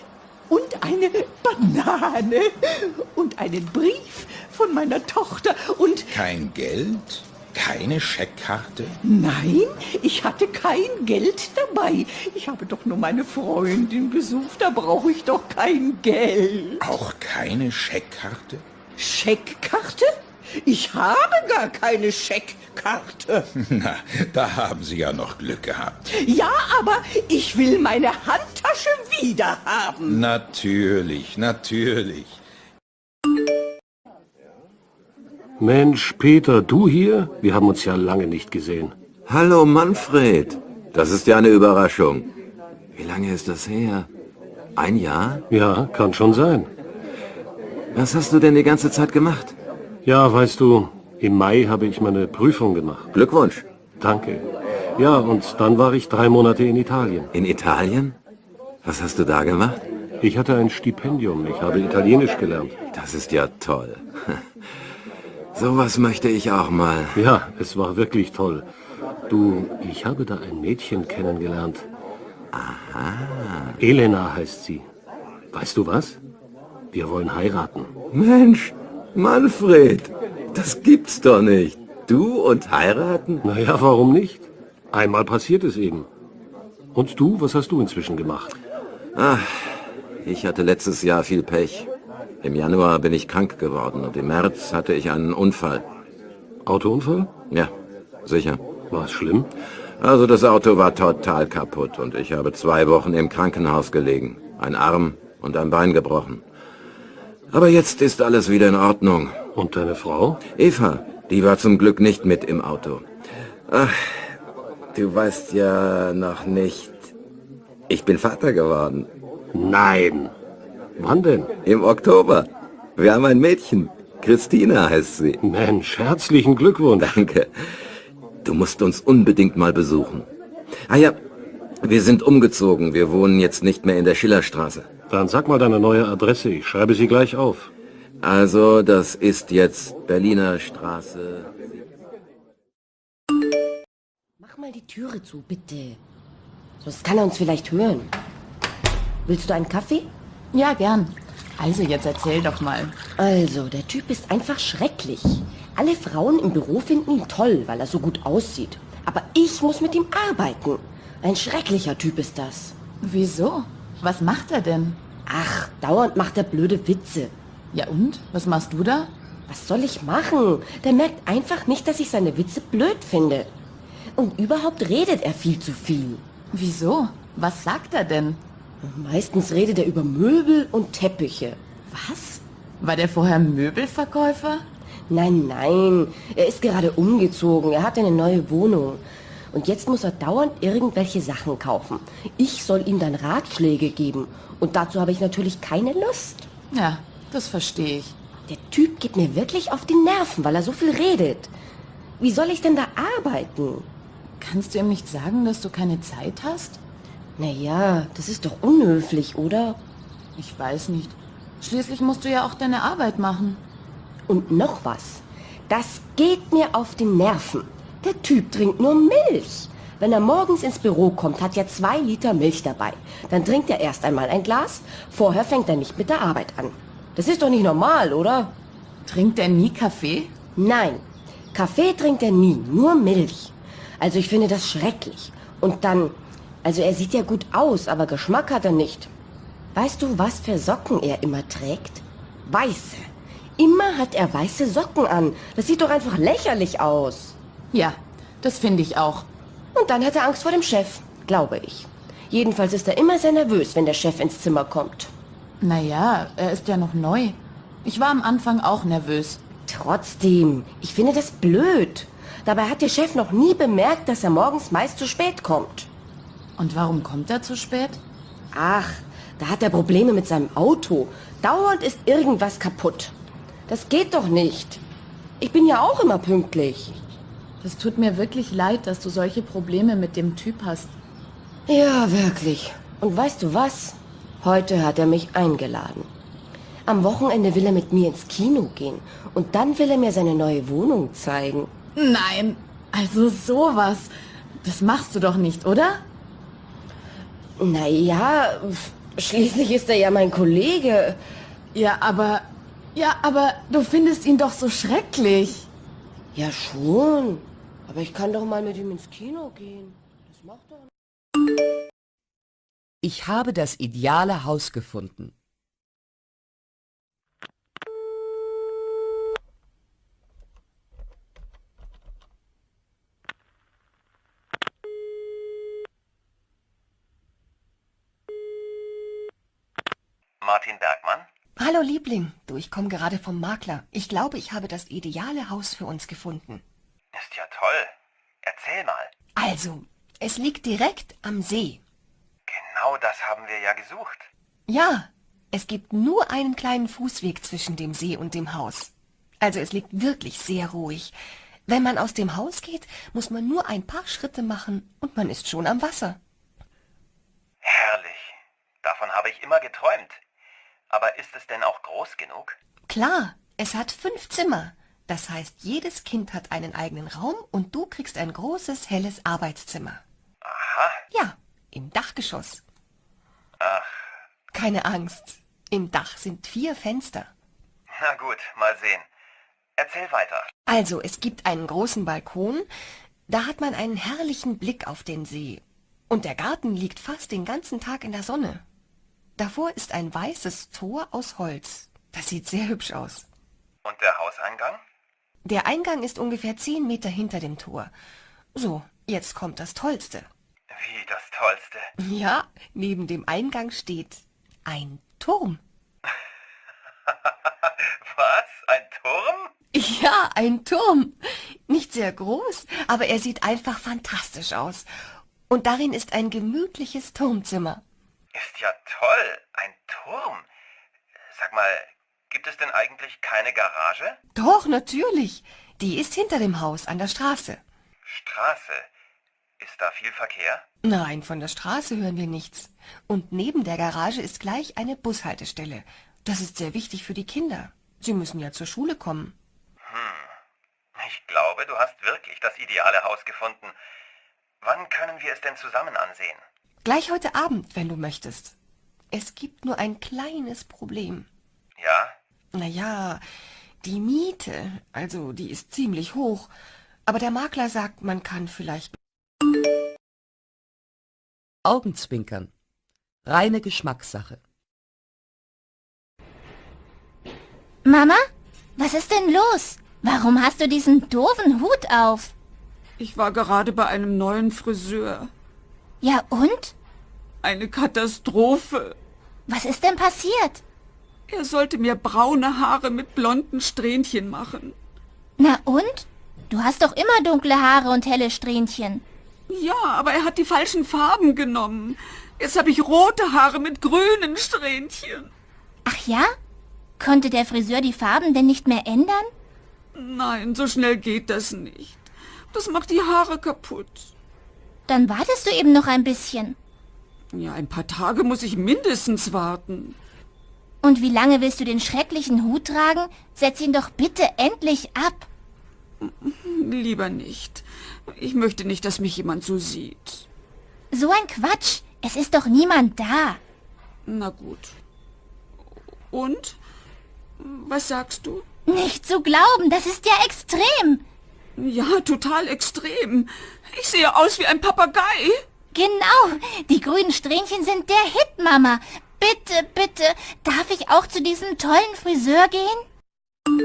eine Banane und einen Brief von meiner Tochter und... Kein Geld? Keine Scheckkarte? Nein, ich hatte kein Geld dabei. Ich habe doch nur meine Freundin besucht, da brauche ich doch kein Geld. Auch keine Scheckkarte? Scheckkarte? Ich habe gar keine Scheckkarte. Na, da haben Sie ja noch Glück gehabt. Ja, aber ich will meine Handtasche wieder haben. Natürlich, natürlich. Mensch, Peter, du hier? Wir haben uns ja lange nicht gesehen. Hallo Manfred, das ist ja eine Überraschung. Wie lange ist das her? Ein Jahr? Ja, kann schon sein. Was hast du denn die ganze Zeit gemacht? Ja, weißt du, im Mai habe ich meine Prüfung gemacht. Glückwunsch. Danke. Ja, und dann war ich 3 Monate in Italien. In Italien? Was hast du da gemacht? Ich hatte ein Stipendium. Ich habe Italienisch gelernt. Das ist ja toll. Sowas möchte ich auch mal. Ja, es war wirklich toll. Du, ich habe da ein Mädchen kennengelernt. Aha. Elena heißt sie. Weißt du was? Wir wollen heiraten. Mensch, Manfred, das gibt's doch nicht. Du und heiraten? Naja, warum nicht? Einmal passiert es eben. Und du, was hast du inzwischen gemacht? Ach, Ich hatte letztes Jahr viel Pech. Im Januar bin ich krank geworden und im März hatte ich einen Unfall. Autounfall? Ja, sicher. War es schlimm? Also das Auto war total kaputt und ich habe 2 Wochen im Krankenhaus gelegen. Ein Arm und ein Bein gebrochen. Aber jetzt ist alles wieder in Ordnung. Und deine Frau? Eva, die war zum Glück nicht mit im Auto. Ach, du weißt ja noch nicht. Ich bin Vater geworden. Nein. Wann denn? Im Oktober. Wir haben ein Mädchen. Christina heißt sie. Mensch, herzlichen Glückwunsch. Danke. Du musst uns unbedingt mal besuchen. Ah ja, wir sind umgezogen. Wir wohnen jetzt nicht mehr in der Schillerstraße. Dann sag mal deine neue Adresse. Ich schreibe sie gleich auf. Also, das ist jetzt Berliner Straße. Mach mal die Türe zu, bitte. Sonst kann er uns vielleicht hören. Willst du einen Kaffee? Ja, gern. Also, jetzt erzähl doch mal. Also, der Typ ist einfach schrecklich. Alle Frauen im Büro finden ihn toll, weil er so gut aussieht. Aber ich muss mit ihm arbeiten. Ein schrecklicher Typ ist das. Wieso? Was macht er denn? Ach, dauernd macht er blöde Witze. Ja und? Was machst du da? Was soll ich machen? Der merkt einfach nicht, dass ich seine Witze blöd finde. Und überhaupt redet er viel zu viel. Wieso? Was sagt er denn? Meistens redet er über Möbel und Teppiche. Was? War der vorher Möbelverkäufer? Nein, nein. Er ist gerade umgezogen. Er hat eine neue Wohnung. Und jetzt muss er dauernd irgendwelche Sachen kaufen. Ich soll ihm dann Ratschläge geben. Und dazu habe ich natürlich keine Lust. Ja, das verstehe ich. Der Typ geht mir wirklich auf die Nerven, weil er so viel redet. Wie soll ich denn da arbeiten? Kannst du ihm nicht sagen, dass du keine Zeit hast? Naja, das ist doch unhöflich, oder? Ich weiß nicht. Schließlich musst du ja auch deine Arbeit machen. Und noch was. Das geht mir auf die Nerven. Der Typ trinkt nur Milch. Wenn er morgens ins Büro kommt, hat er 2 Liter Milch dabei. Dann trinkt er erst einmal ein Glas. Vorher fängt er nicht mit der Arbeit an. Das ist doch nicht normal, oder? Trinkt er nie Kaffee? Nein, Kaffee trinkt er nie, nur Milch. Also ich finde das schrecklich. Und dann, also er sieht ja gut aus, aber Geschmack hat er nicht. Weißt du, was für Socken er immer trägt? Weiße. Immer hat er weiße Socken an. Das sieht doch einfach lächerlich aus. Ja, das finde ich auch. Und dann hat er Angst vor dem Chef, glaube ich. Jedenfalls ist er immer sehr nervös, wenn der Chef ins Zimmer kommt. Naja, er ist ja noch neu. Ich war am Anfang auch nervös. Trotzdem, ich finde das blöd. Dabei hat der Chef noch nie bemerkt, dass er morgens meist zu spät kommt. Und warum kommt er zu spät? Ach, da hat er Probleme mit seinem Auto. Dauernd ist irgendwas kaputt. Das geht doch nicht. Ich bin ja auch immer pünktlich. Es tut mir wirklich leid, dass du solche Probleme mit dem Typ hast. Ja, wirklich. Und weißt du was? Heute hat er mich eingeladen. Am Wochenende will er mit mir ins Kino gehen. Und dann will er mir seine neue Wohnung zeigen. Nein, also sowas. Das machst du doch nicht, oder? Naja, schließlich ist er ja mein Kollege. Ja, aber du findest ihn doch so schrecklich. Ja, schon. Aber ich kann doch mal mit ihm ins Kino gehen. Das macht doch nichts. Ich habe das ideale Haus gefunden. Martin Bergmann? Hallo Liebling, du, ich komme gerade vom Makler. Ich glaube, ich habe das ideale Haus für uns gefunden. Ist ja toll. Erzähl mal. Also, es liegt direkt am See. Genau das haben wir ja gesucht. Ja, es gibt nur einen kleinen Fußweg zwischen dem See und dem Haus. Also es liegt wirklich sehr ruhig. Wenn man aus dem Haus geht, muss man nur ein paar Schritte machen und man ist schon am Wasser. Herrlich. Davon habe ich immer geträumt. Aber ist es denn auch groß genug? Klar, es hat 5 Zimmer. Das heißt, jedes Kind hat einen eigenen Raum und du kriegst ein großes, helles Arbeitszimmer. Aha. Ja, im Dachgeschoss. Ach. Keine Angst. Im Dach sind 4 Fenster. Na gut, mal sehen. Erzähl weiter. Also, es gibt einen großen Balkon. Da hat man einen herrlichen Blick auf den See. Und der Garten liegt fast den ganzen Tag in der Sonne. Davor ist ein weißes Tor aus Holz. Das sieht sehr hübsch aus. Und der Hauseingang? Der Eingang ist ungefähr 10 Meter hinter dem Tor. So, jetzt kommt das Tollste. Wie das Tollste? Ja, neben dem Eingang steht ein Turm. Was? Ein Turm? Ja, ein Turm. Nicht sehr groß, aber er sieht einfach fantastisch aus. Und darin ist ein gemütliches Turmzimmer. Ist ja toll. Ein Turm. Sag mal, gibt es denn eigentlich keine Garage? Doch, natürlich. Die ist hinter dem Haus an der Straße. Straße? Ist da viel Verkehr? Nein, von der Straße hören wir nichts. Und neben der Garage ist gleich eine Bushaltestelle. Das ist sehr wichtig für die Kinder. Sie müssen ja zur Schule kommen. Ich glaube, du hast wirklich das ideale Haus gefunden. Wann können wir es denn zusammen ansehen? Gleich heute Abend, wenn du möchtest. Es gibt nur ein kleines Problem. Ja? Naja, die Miete, also die ist ziemlich hoch. Aber der Makler sagt, man kann vielleicht... Augenzwinkern. Reine Geschmackssache. Mama, was ist denn los? Warum hast du diesen doofen Hut auf? Ich war gerade bei einem neuen Friseur. Ja und? Eine Katastrophe. Was ist denn passiert? Er sollte mir braune Haare mit blonden Strähnchen machen. Na und? Du hast doch immer dunkle Haare und helle Strähnchen. Ja, aber er hat die falschen Farben genommen. Jetzt habe ich rote Haare mit grünen Strähnchen. Ach ja? Konnte der Friseur die Farben denn nicht mehr ändern? Nein, so schnell geht das nicht. Das macht die Haare kaputt. Dann wartest du eben noch ein bisschen. Ja, ein paar Tage muss ich mindestens warten. Und wie lange willst du den schrecklichen Hut tragen? Setz ihn doch bitte endlich ab. Lieber nicht. Ich möchte nicht, dass mich jemand so sieht. So ein Quatsch. Es ist doch niemand da. Na gut. Und? Was sagst du? Nicht zu glauben, das ist ja extrem. Ja, total extrem. Ich sehe aus wie ein Papagei. Genau, die grünen Strähnchen sind der Hit, Mama. Bitte, bitte, darf ich auch zu diesem tollen Friseur gehen?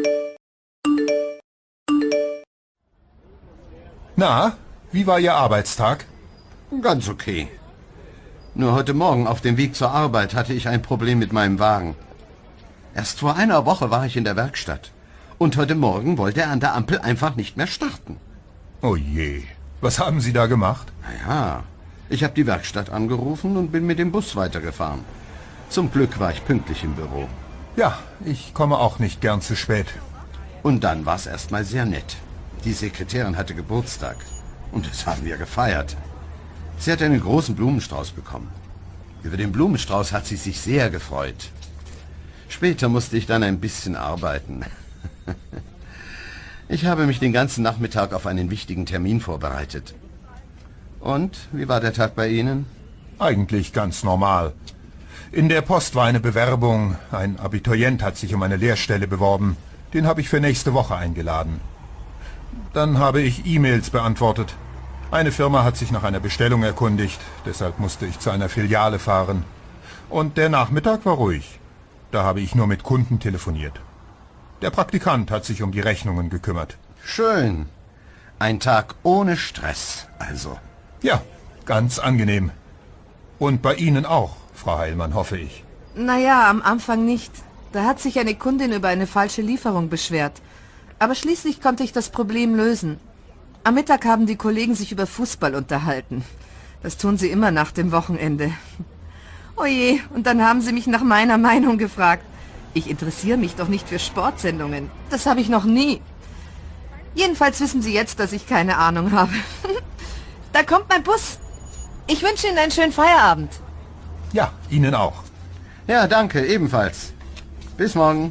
Na, wie war Ihr Arbeitstag? Ganz okay. Nur heute Morgen auf dem Weg zur Arbeit hatte ich ein Problem mit meinem Wagen. Erst vor einer Woche war ich in der Werkstatt. Und heute Morgen wollte er an der Ampel einfach nicht mehr starten. Oh je, was haben Sie da gemacht? Naja, ich habe die Werkstatt angerufen und bin mit dem Bus weitergefahren. Zum Glück war ich pünktlich im Büro. Ja, ich komme auch nicht gern zu spät. Und dann war es erstmal sehr nett. Die Sekretärin hatte Geburtstag. Und das haben wir gefeiert. Sie hat einen großen Blumenstrauß bekommen. Über den Blumenstrauß hat sie sich sehr gefreut. Später musste ich dann ein bisschen arbeiten. Ich habe mich den ganzen Nachmittag auf einen wichtigen Termin vorbereitet. Und, wie war der Tag bei Ihnen? Eigentlich ganz normal. In der Post war eine Bewerbung. Ein Abiturient hat sich um eine Lehrstelle beworben. Den habe ich für nächste Woche eingeladen. Dann habe ich E-Mails beantwortet. Eine Firma hat sich nach einer Bestellung erkundigt. Deshalb musste ich zu einer Filiale fahren. Und der Nachmittag war ruhig. Da habe ich nur mit Kunden telefoniert. Der Praktikant hat sich um die Rechnungen gekümmert. Schön. Ein Tag ohne Stress, also. Ja, ganz angenehm. Und bei Ihnen auch, Frau Heilmann, hoffe ich. Naja, am Anfang nicht. Da hat sich eine Kundin über eine falsche Lieferung beschwert. Aber schließlich konnte ich das Problem lösen. Am Mittag haben die Kollegen sich über Fußball unterhalten. Das tun sie immer nach dem Wochenende. Oje, und dann haben sie mich nach meiner Meinung gefragt. Ich interessiere mich doch nicht für Sportsendungen. Das habe ich noch nie. Jedenfalls wissen sie jetzt, dass ich keine Ahnung habe. Da kommt mein Bus. Ich wünsche Ihnen einen schönen Feierabend. Ja, Ihnen auch. Ja, danke, ebenfalls. Bis morgen.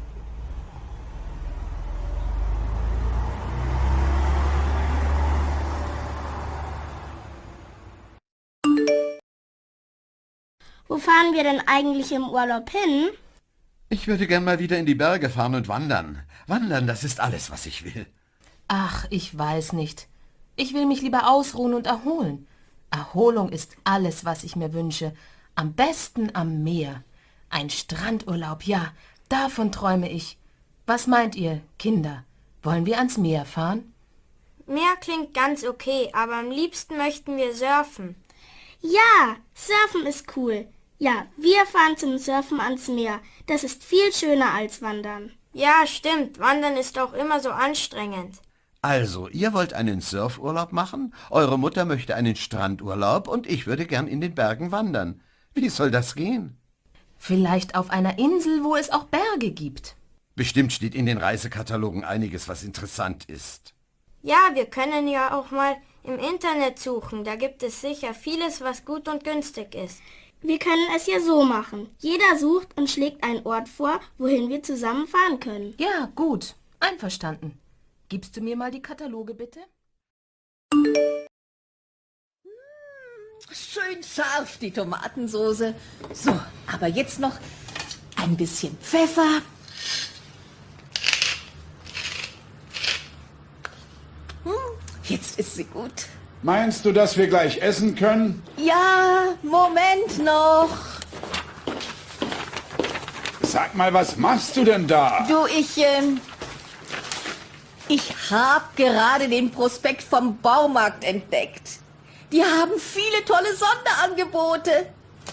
Wo fahren wir denn eigentlich im Urlaub hin? Ich würde gern mal wieder in die Berge fahren und wandern. Wandern, das ist alles, was ich will. Ach, ich weiß nicht. Ich will mich lieber ausruhen und erholen. Erholung ist alles, was ich mir wünsche. Am besten am Meer. Ein Strandurlaub, ja, davon träume ich. Was meint ihr, Kinder? Wollen wir ans Meer fahren? Meer klingt ganz okay, aber am liebsten möchten wir surfen. Ja, surfen ist cool. Ja, wir fahren zum Surfen ans Meer. Das ist viel schöner als Wandern. Ja, stimmt. Wandern ist auch immer so anstrengend. Also, ihr wollt einen Surfurlaub machen, eure Mutter möchte einen Strandurlaub und ich würde gern in den Bergen wandern. Wie soll das gehen? Vielleicht auf einer Insel, wo es auch Berge gibt. Bestimmt steht in den Reisekatalogen einiges, was interessant ist. Ja, wir können ja auch mal im Internet suchen. Da gibt es sicher vieles, was gut und günstig ist. Wir können es ja so machen. Jeder sucht und schlägt einen Ort vor, wohin wir zusammen fahren können. Ja, gut. Einverstanden. Gibst du mir mal die Kataloge, bitte? Schön scharf, die Tomatensoße. So, aber jetzt noch ein bisschen Pfeffer. Jetzt ist sie gut. Meinst du, dass wir gleich essen können? Ja, Moment noch. Sag mal, was machst du denn da? Du, ich habe gerade den Prospekt vom Baumarkt entdeckt. Die haben viele tolle Sonderangebote.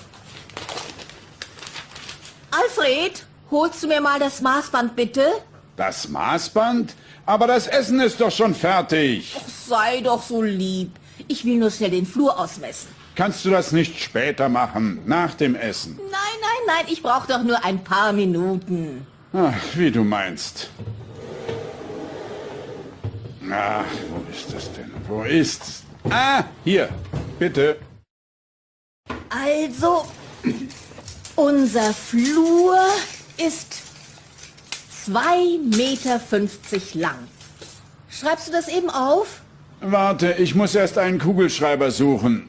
Alfred, holst du mir mal das Maßband, bitte? Das Maßband? Aber das Essen ist doch schon fertig. Ach, sei doch so lieb. Ich will nur schnell den Flur ausmessen. Kannst du das nicht später machen, nach dem Essen? Nein, ich brauche doch nur ein paar Minuten. Ach, wie du meinst. Ach, wo ist das denn? Wo ist's? Ah, hier, bitte. Also, unser Flur ist 2,50 Meter lang. Schreibst du das eben auf? Warte, ich muss erst einen Kugelschreiber suchen.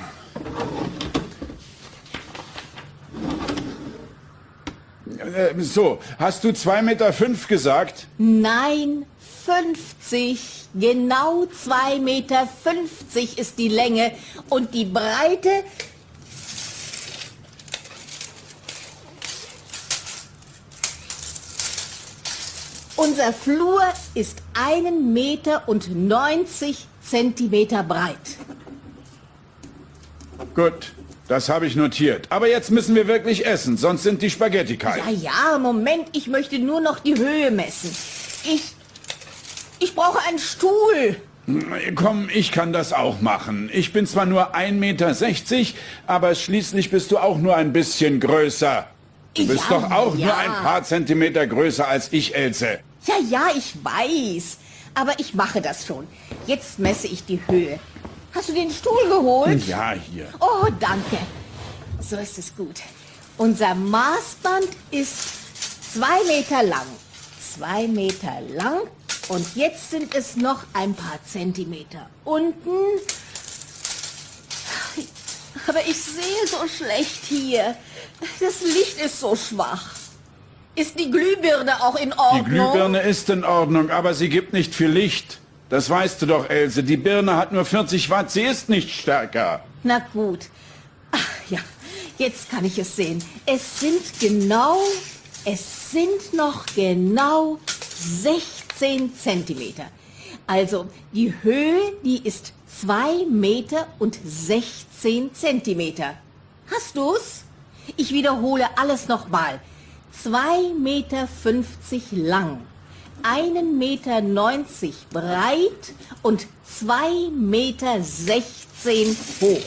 So, hast du 2,5 Meter gesagt? Nein, 50. Genau 2,50 Meter ist die Länge und die Breite... Unser Flur ist 1,90 Meter breit. Gut, das habe ich notiert. Aber jetzt müssen wir wirklich essen, sonst sind die Spaghetti kalt. Ja, Moment, ich möchte nur noch die Höhe messen. Ich brauche einen Stuhl. Komm, ich kann das auch machen. Ich bin zwar nur 1,60 Meter, aber schließlich bist du auch nur ein bisschen größer. Du bist doch auch nur ein paar Zentimeter größer als ich, Else. Ja, ich weiß. Aber ich mache das schon. Jetzt messe ich die Höhe. Hast du den Stuhl geholt? Ja, hier. Oh, danke. So ist es gut. Unser Maßband ist 2 Meter lang. 2 Meter lang. Und jetzt sind es noch ein paar Zentimeter unten. Aber ich sehe so schlecht hier. Das Licht ist so schwach. Ist die Glühbirne auch in Ordnung? Die Glühbirne ist in Ordnung, aber sie gibt nicht viel Licht. Das weißt du doch, Else. Die Birne hat nur 40 Watt, sie ist nicht stärker. Na gut. Ach ja, jetzt kann ich es sehen. Es sind noch genau 16 Zentimeter. Also die Höhe, die ist 2,16 Meter. Hast du's? Ich wiederhole alles nochmal. 2,50 Meter lang, 1,90 Meter breit und 2,16 Meter hoch.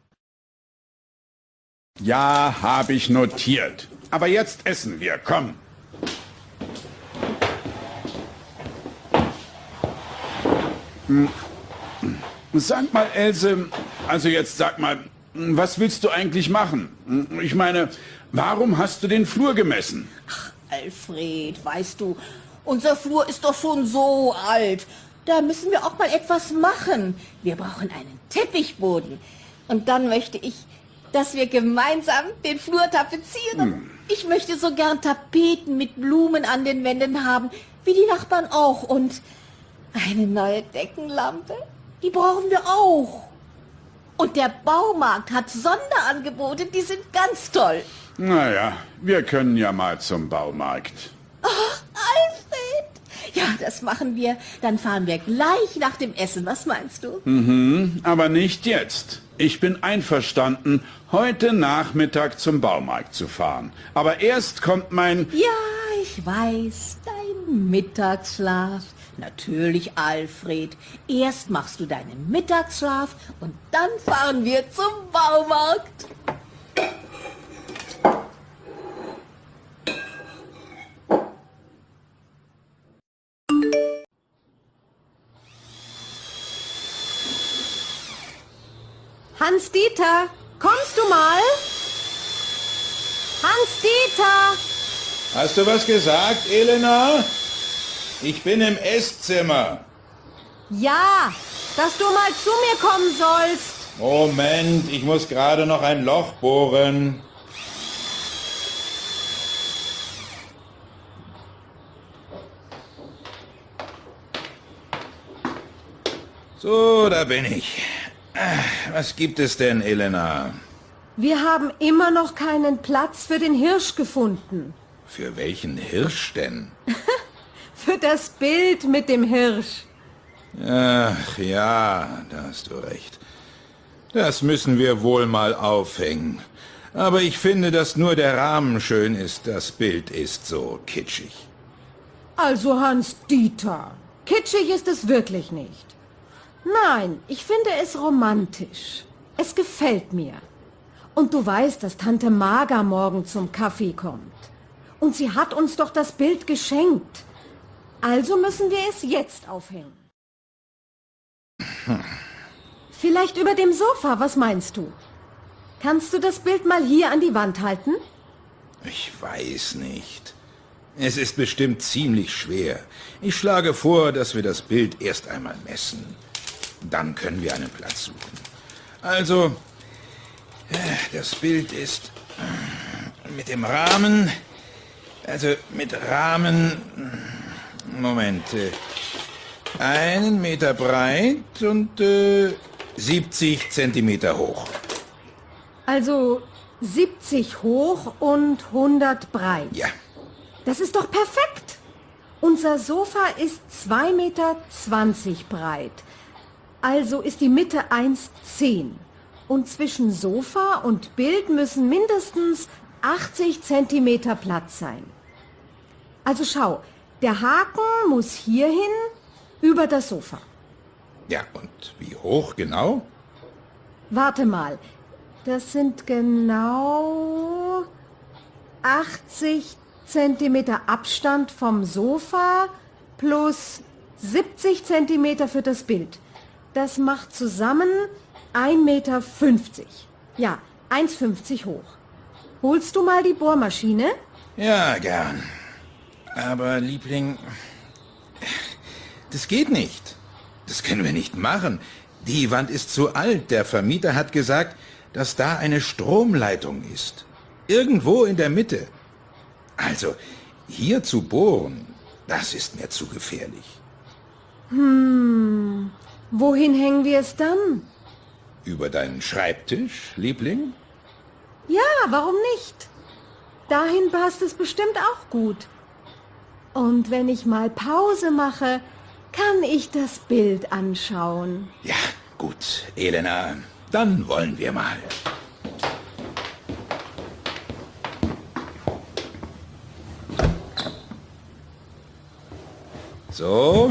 Ja, habe ich notiert. Aber jetzt essen wir, komm. Sag mal, Else, also jetzt sag mal, was willst du eigentlich machen? Ich meine, warum hast du den Flur gemessen? Ach, Alfred, weißt du, unser Flur ist doch schon so alt. Da müssen wir auch mal etwas machen. Wir brauchen einen Teppichboden. Und dann möchte ich, dass wir gemeinsam den Flur tapezieren. Ich möchte so gern Tapeten mit Blumen an den Wänden haben, wie die Nachbarn auch. Und eine neue Deckenlampe, die brauchen wir auch. Und der Baumarkt hat Sonderangebote, die sind ganz toll. Naja, wir können ja mal zum Baumarkt. Ach, Alfred! Ja, das machen wir. Dann fahren wir gleich nach dem Essen. Was meinst du? Aber nicht jetzt. Ich bin einverstanden, heute Nachmittag zum Baumarkt zu fahren. Aber erst kommt mein... Ja, ich weiß. Dein Mittagsschlaf. Natürlich, Alfred. Erst machst du deinen Mittagsschlaf und dann fahren wir zum Baumarkt. Hans-Dieter, kommst du mal? Hans-Dieter! Hast du was gesagt, Elena? Ich bin im Esszimmer. Ja, dass du mal zu mir kommen sollst. Moment, ich muss gerade noch ein Loch bohren. So, da bin ich. Was gibt es denn, Elena? Wir haben immer noch keinen Platz für den Hirsch gefunden. Für welchen Hirsch denn? Für das Bild mit dem Hirsch. Ach ja, da hast du recht. Das müssen wir wohl mal aufhängen. Aber ich finde, dass nur der Rahmen schön ist. Das Bild ist so kitschig. Also Hans-Dieter, kitschig ist es wirklich nicht. Nein, ich finde es romantisch. Es gefällt mir. Und du weißt, dass Tante Maga morgen zum Kaffee kommt. Und sie hat uns doch das Bild geschenkt. Also müssen wir es jetzt aufhängen. Vielleicht über dem Sofa, was meinst du? Kannst du das Bild mal hier an die Wand halten? Ich weiß nicht. Es ist bestimmt ziemlich schwer. Ich schlage vor, dass wir das Bild erst einmal messen. Dann können wir einen Platz suchen. Also, das Bild ist mit dem Rahmen, Moment, 1 Meter breit und 70 Zentimeter hoch. Also 70 hoch und 100 breit. Ja. Das ist doch perfekt. Unser Sofa ist 2,20 Meter breit. Also ist die Mitte 1,10. Und zwischen Sofa und Bild müssen mindestens 80 Zentimeter Platz sein. Also schau, der Haken muss hierhin über das Sofa. Ja, und wie hoch genau? Warte mal, das sind genau 80 Zentimeter Abstand vom Sofa plus 70 Zentimeter für das Bild. Das macht zusammen 1,50 Meter. Ja, 1,50 hoch. Holst du mal die Bohrmaschine? Ja, gern. Aber, Liebling, das geht nicht. Das können wir nicht machen. Die Wand ist zu alt. Der Vermieter hat gesagt, dass da eine Stromleitung ist. Irgendwo in der Mitte. Also, hier zu bohren, das ist mir zu gefährlich. Wohin hängen wir es dann? Über deinen Schreibtisch, Liebling? Ja, warum nicht? Dahin passt es bestimmt auch gut. Und wenn ich mal Pause mache, kann ich das Bild anschauen. Ja, gut, Elena, dann wollen wir mal. So,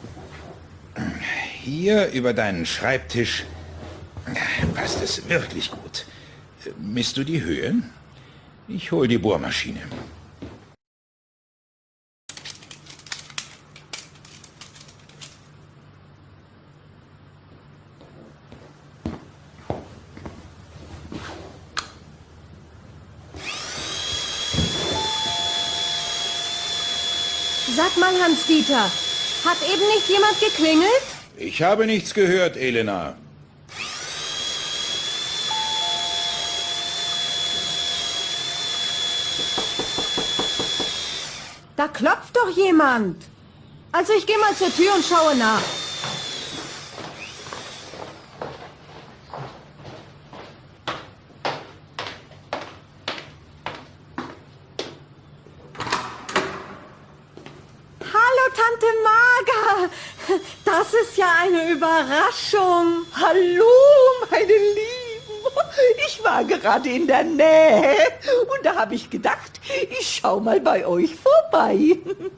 hier über deinen Schreibtisch passt es wirklich gut. Misst du die Höhe? Ich hol die Bohrmaschine. Sag mal, Hans-Dieter, hat eben nicht jemand geklingelt? Ich habe nichts gehört, Elena. Da klopft doch jemand. Also ich gehe mal zur Tür und schaue nach. Tante Mager. Das ist ja eine Überraschung. Hallo, meine Lieben. Ich war gerade in der Nähe und da habe ich gedacht, ich schau mal bei euch vorbei.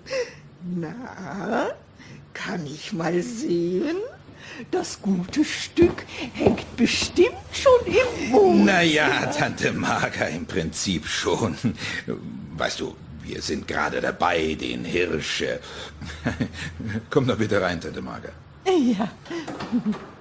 Na, kann ich mal sehen? Das gute Stück hängt bestimmt schon im Wohnzimmer. Naja, Tante Mager, im Prinzip schon. Weißt du, wir sind gerade dabei, den Hirsch... Komm doch bitte rein, Tante Mager. Ja.